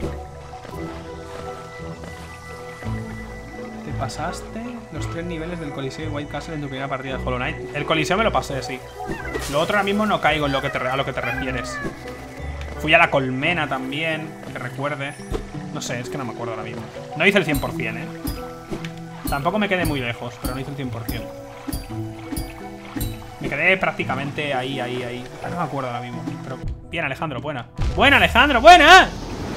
¿Te pasaste los tres niveles del Coliseo de White Castle en tu primera partida de Hollow Knight? El Coliseo me lo pasé, sí. Lo otro ahora mismo no caigo en lo que te, a lo que te refieres. Fui a la colmena también, que recuerde. No sé, es que no me acuerdo ahora mismo. No hice el cien por cien, ¿eh? Tampoco me quedé muy lejos, pero no hice el cien por cien. Me quedé prácticamente ahí, ahí, ahí. Ah, no me acuerdo ahora mismo. Pero bien, Alejandro, buena. ¡Buena, Alejandro, buena!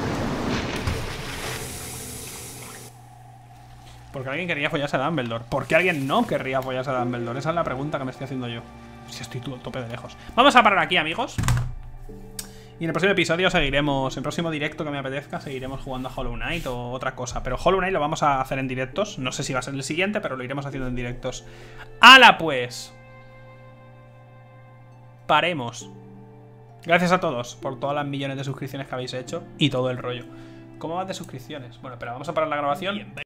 ¿Por qué alguien querría follarse a Dumbledore? ¿Por qué alguien no querría follarse a Dumbledore? Esa es la pregunta que me estoy haciendo yo. Si estoy todo tope de lejos. Vamos a parar aquí, amigos. Y en el próximo episodio seguiremos, en el próximo directo que me apetezca, seguiremos jugando a Hollow Knight o otra cosa. Pero Hollow Knight lo vamos a hacer en directos. No sé si va a ser el siguiente, pero lo iremos haciendo en directos. ¡Hala, pues! Paremos. Gracias a todos por todas las millones de suscripciones que habéis hecho y todo el rollo. ¿Cómo van de suscripciones? Bueno, pero vamos a parar la grabación.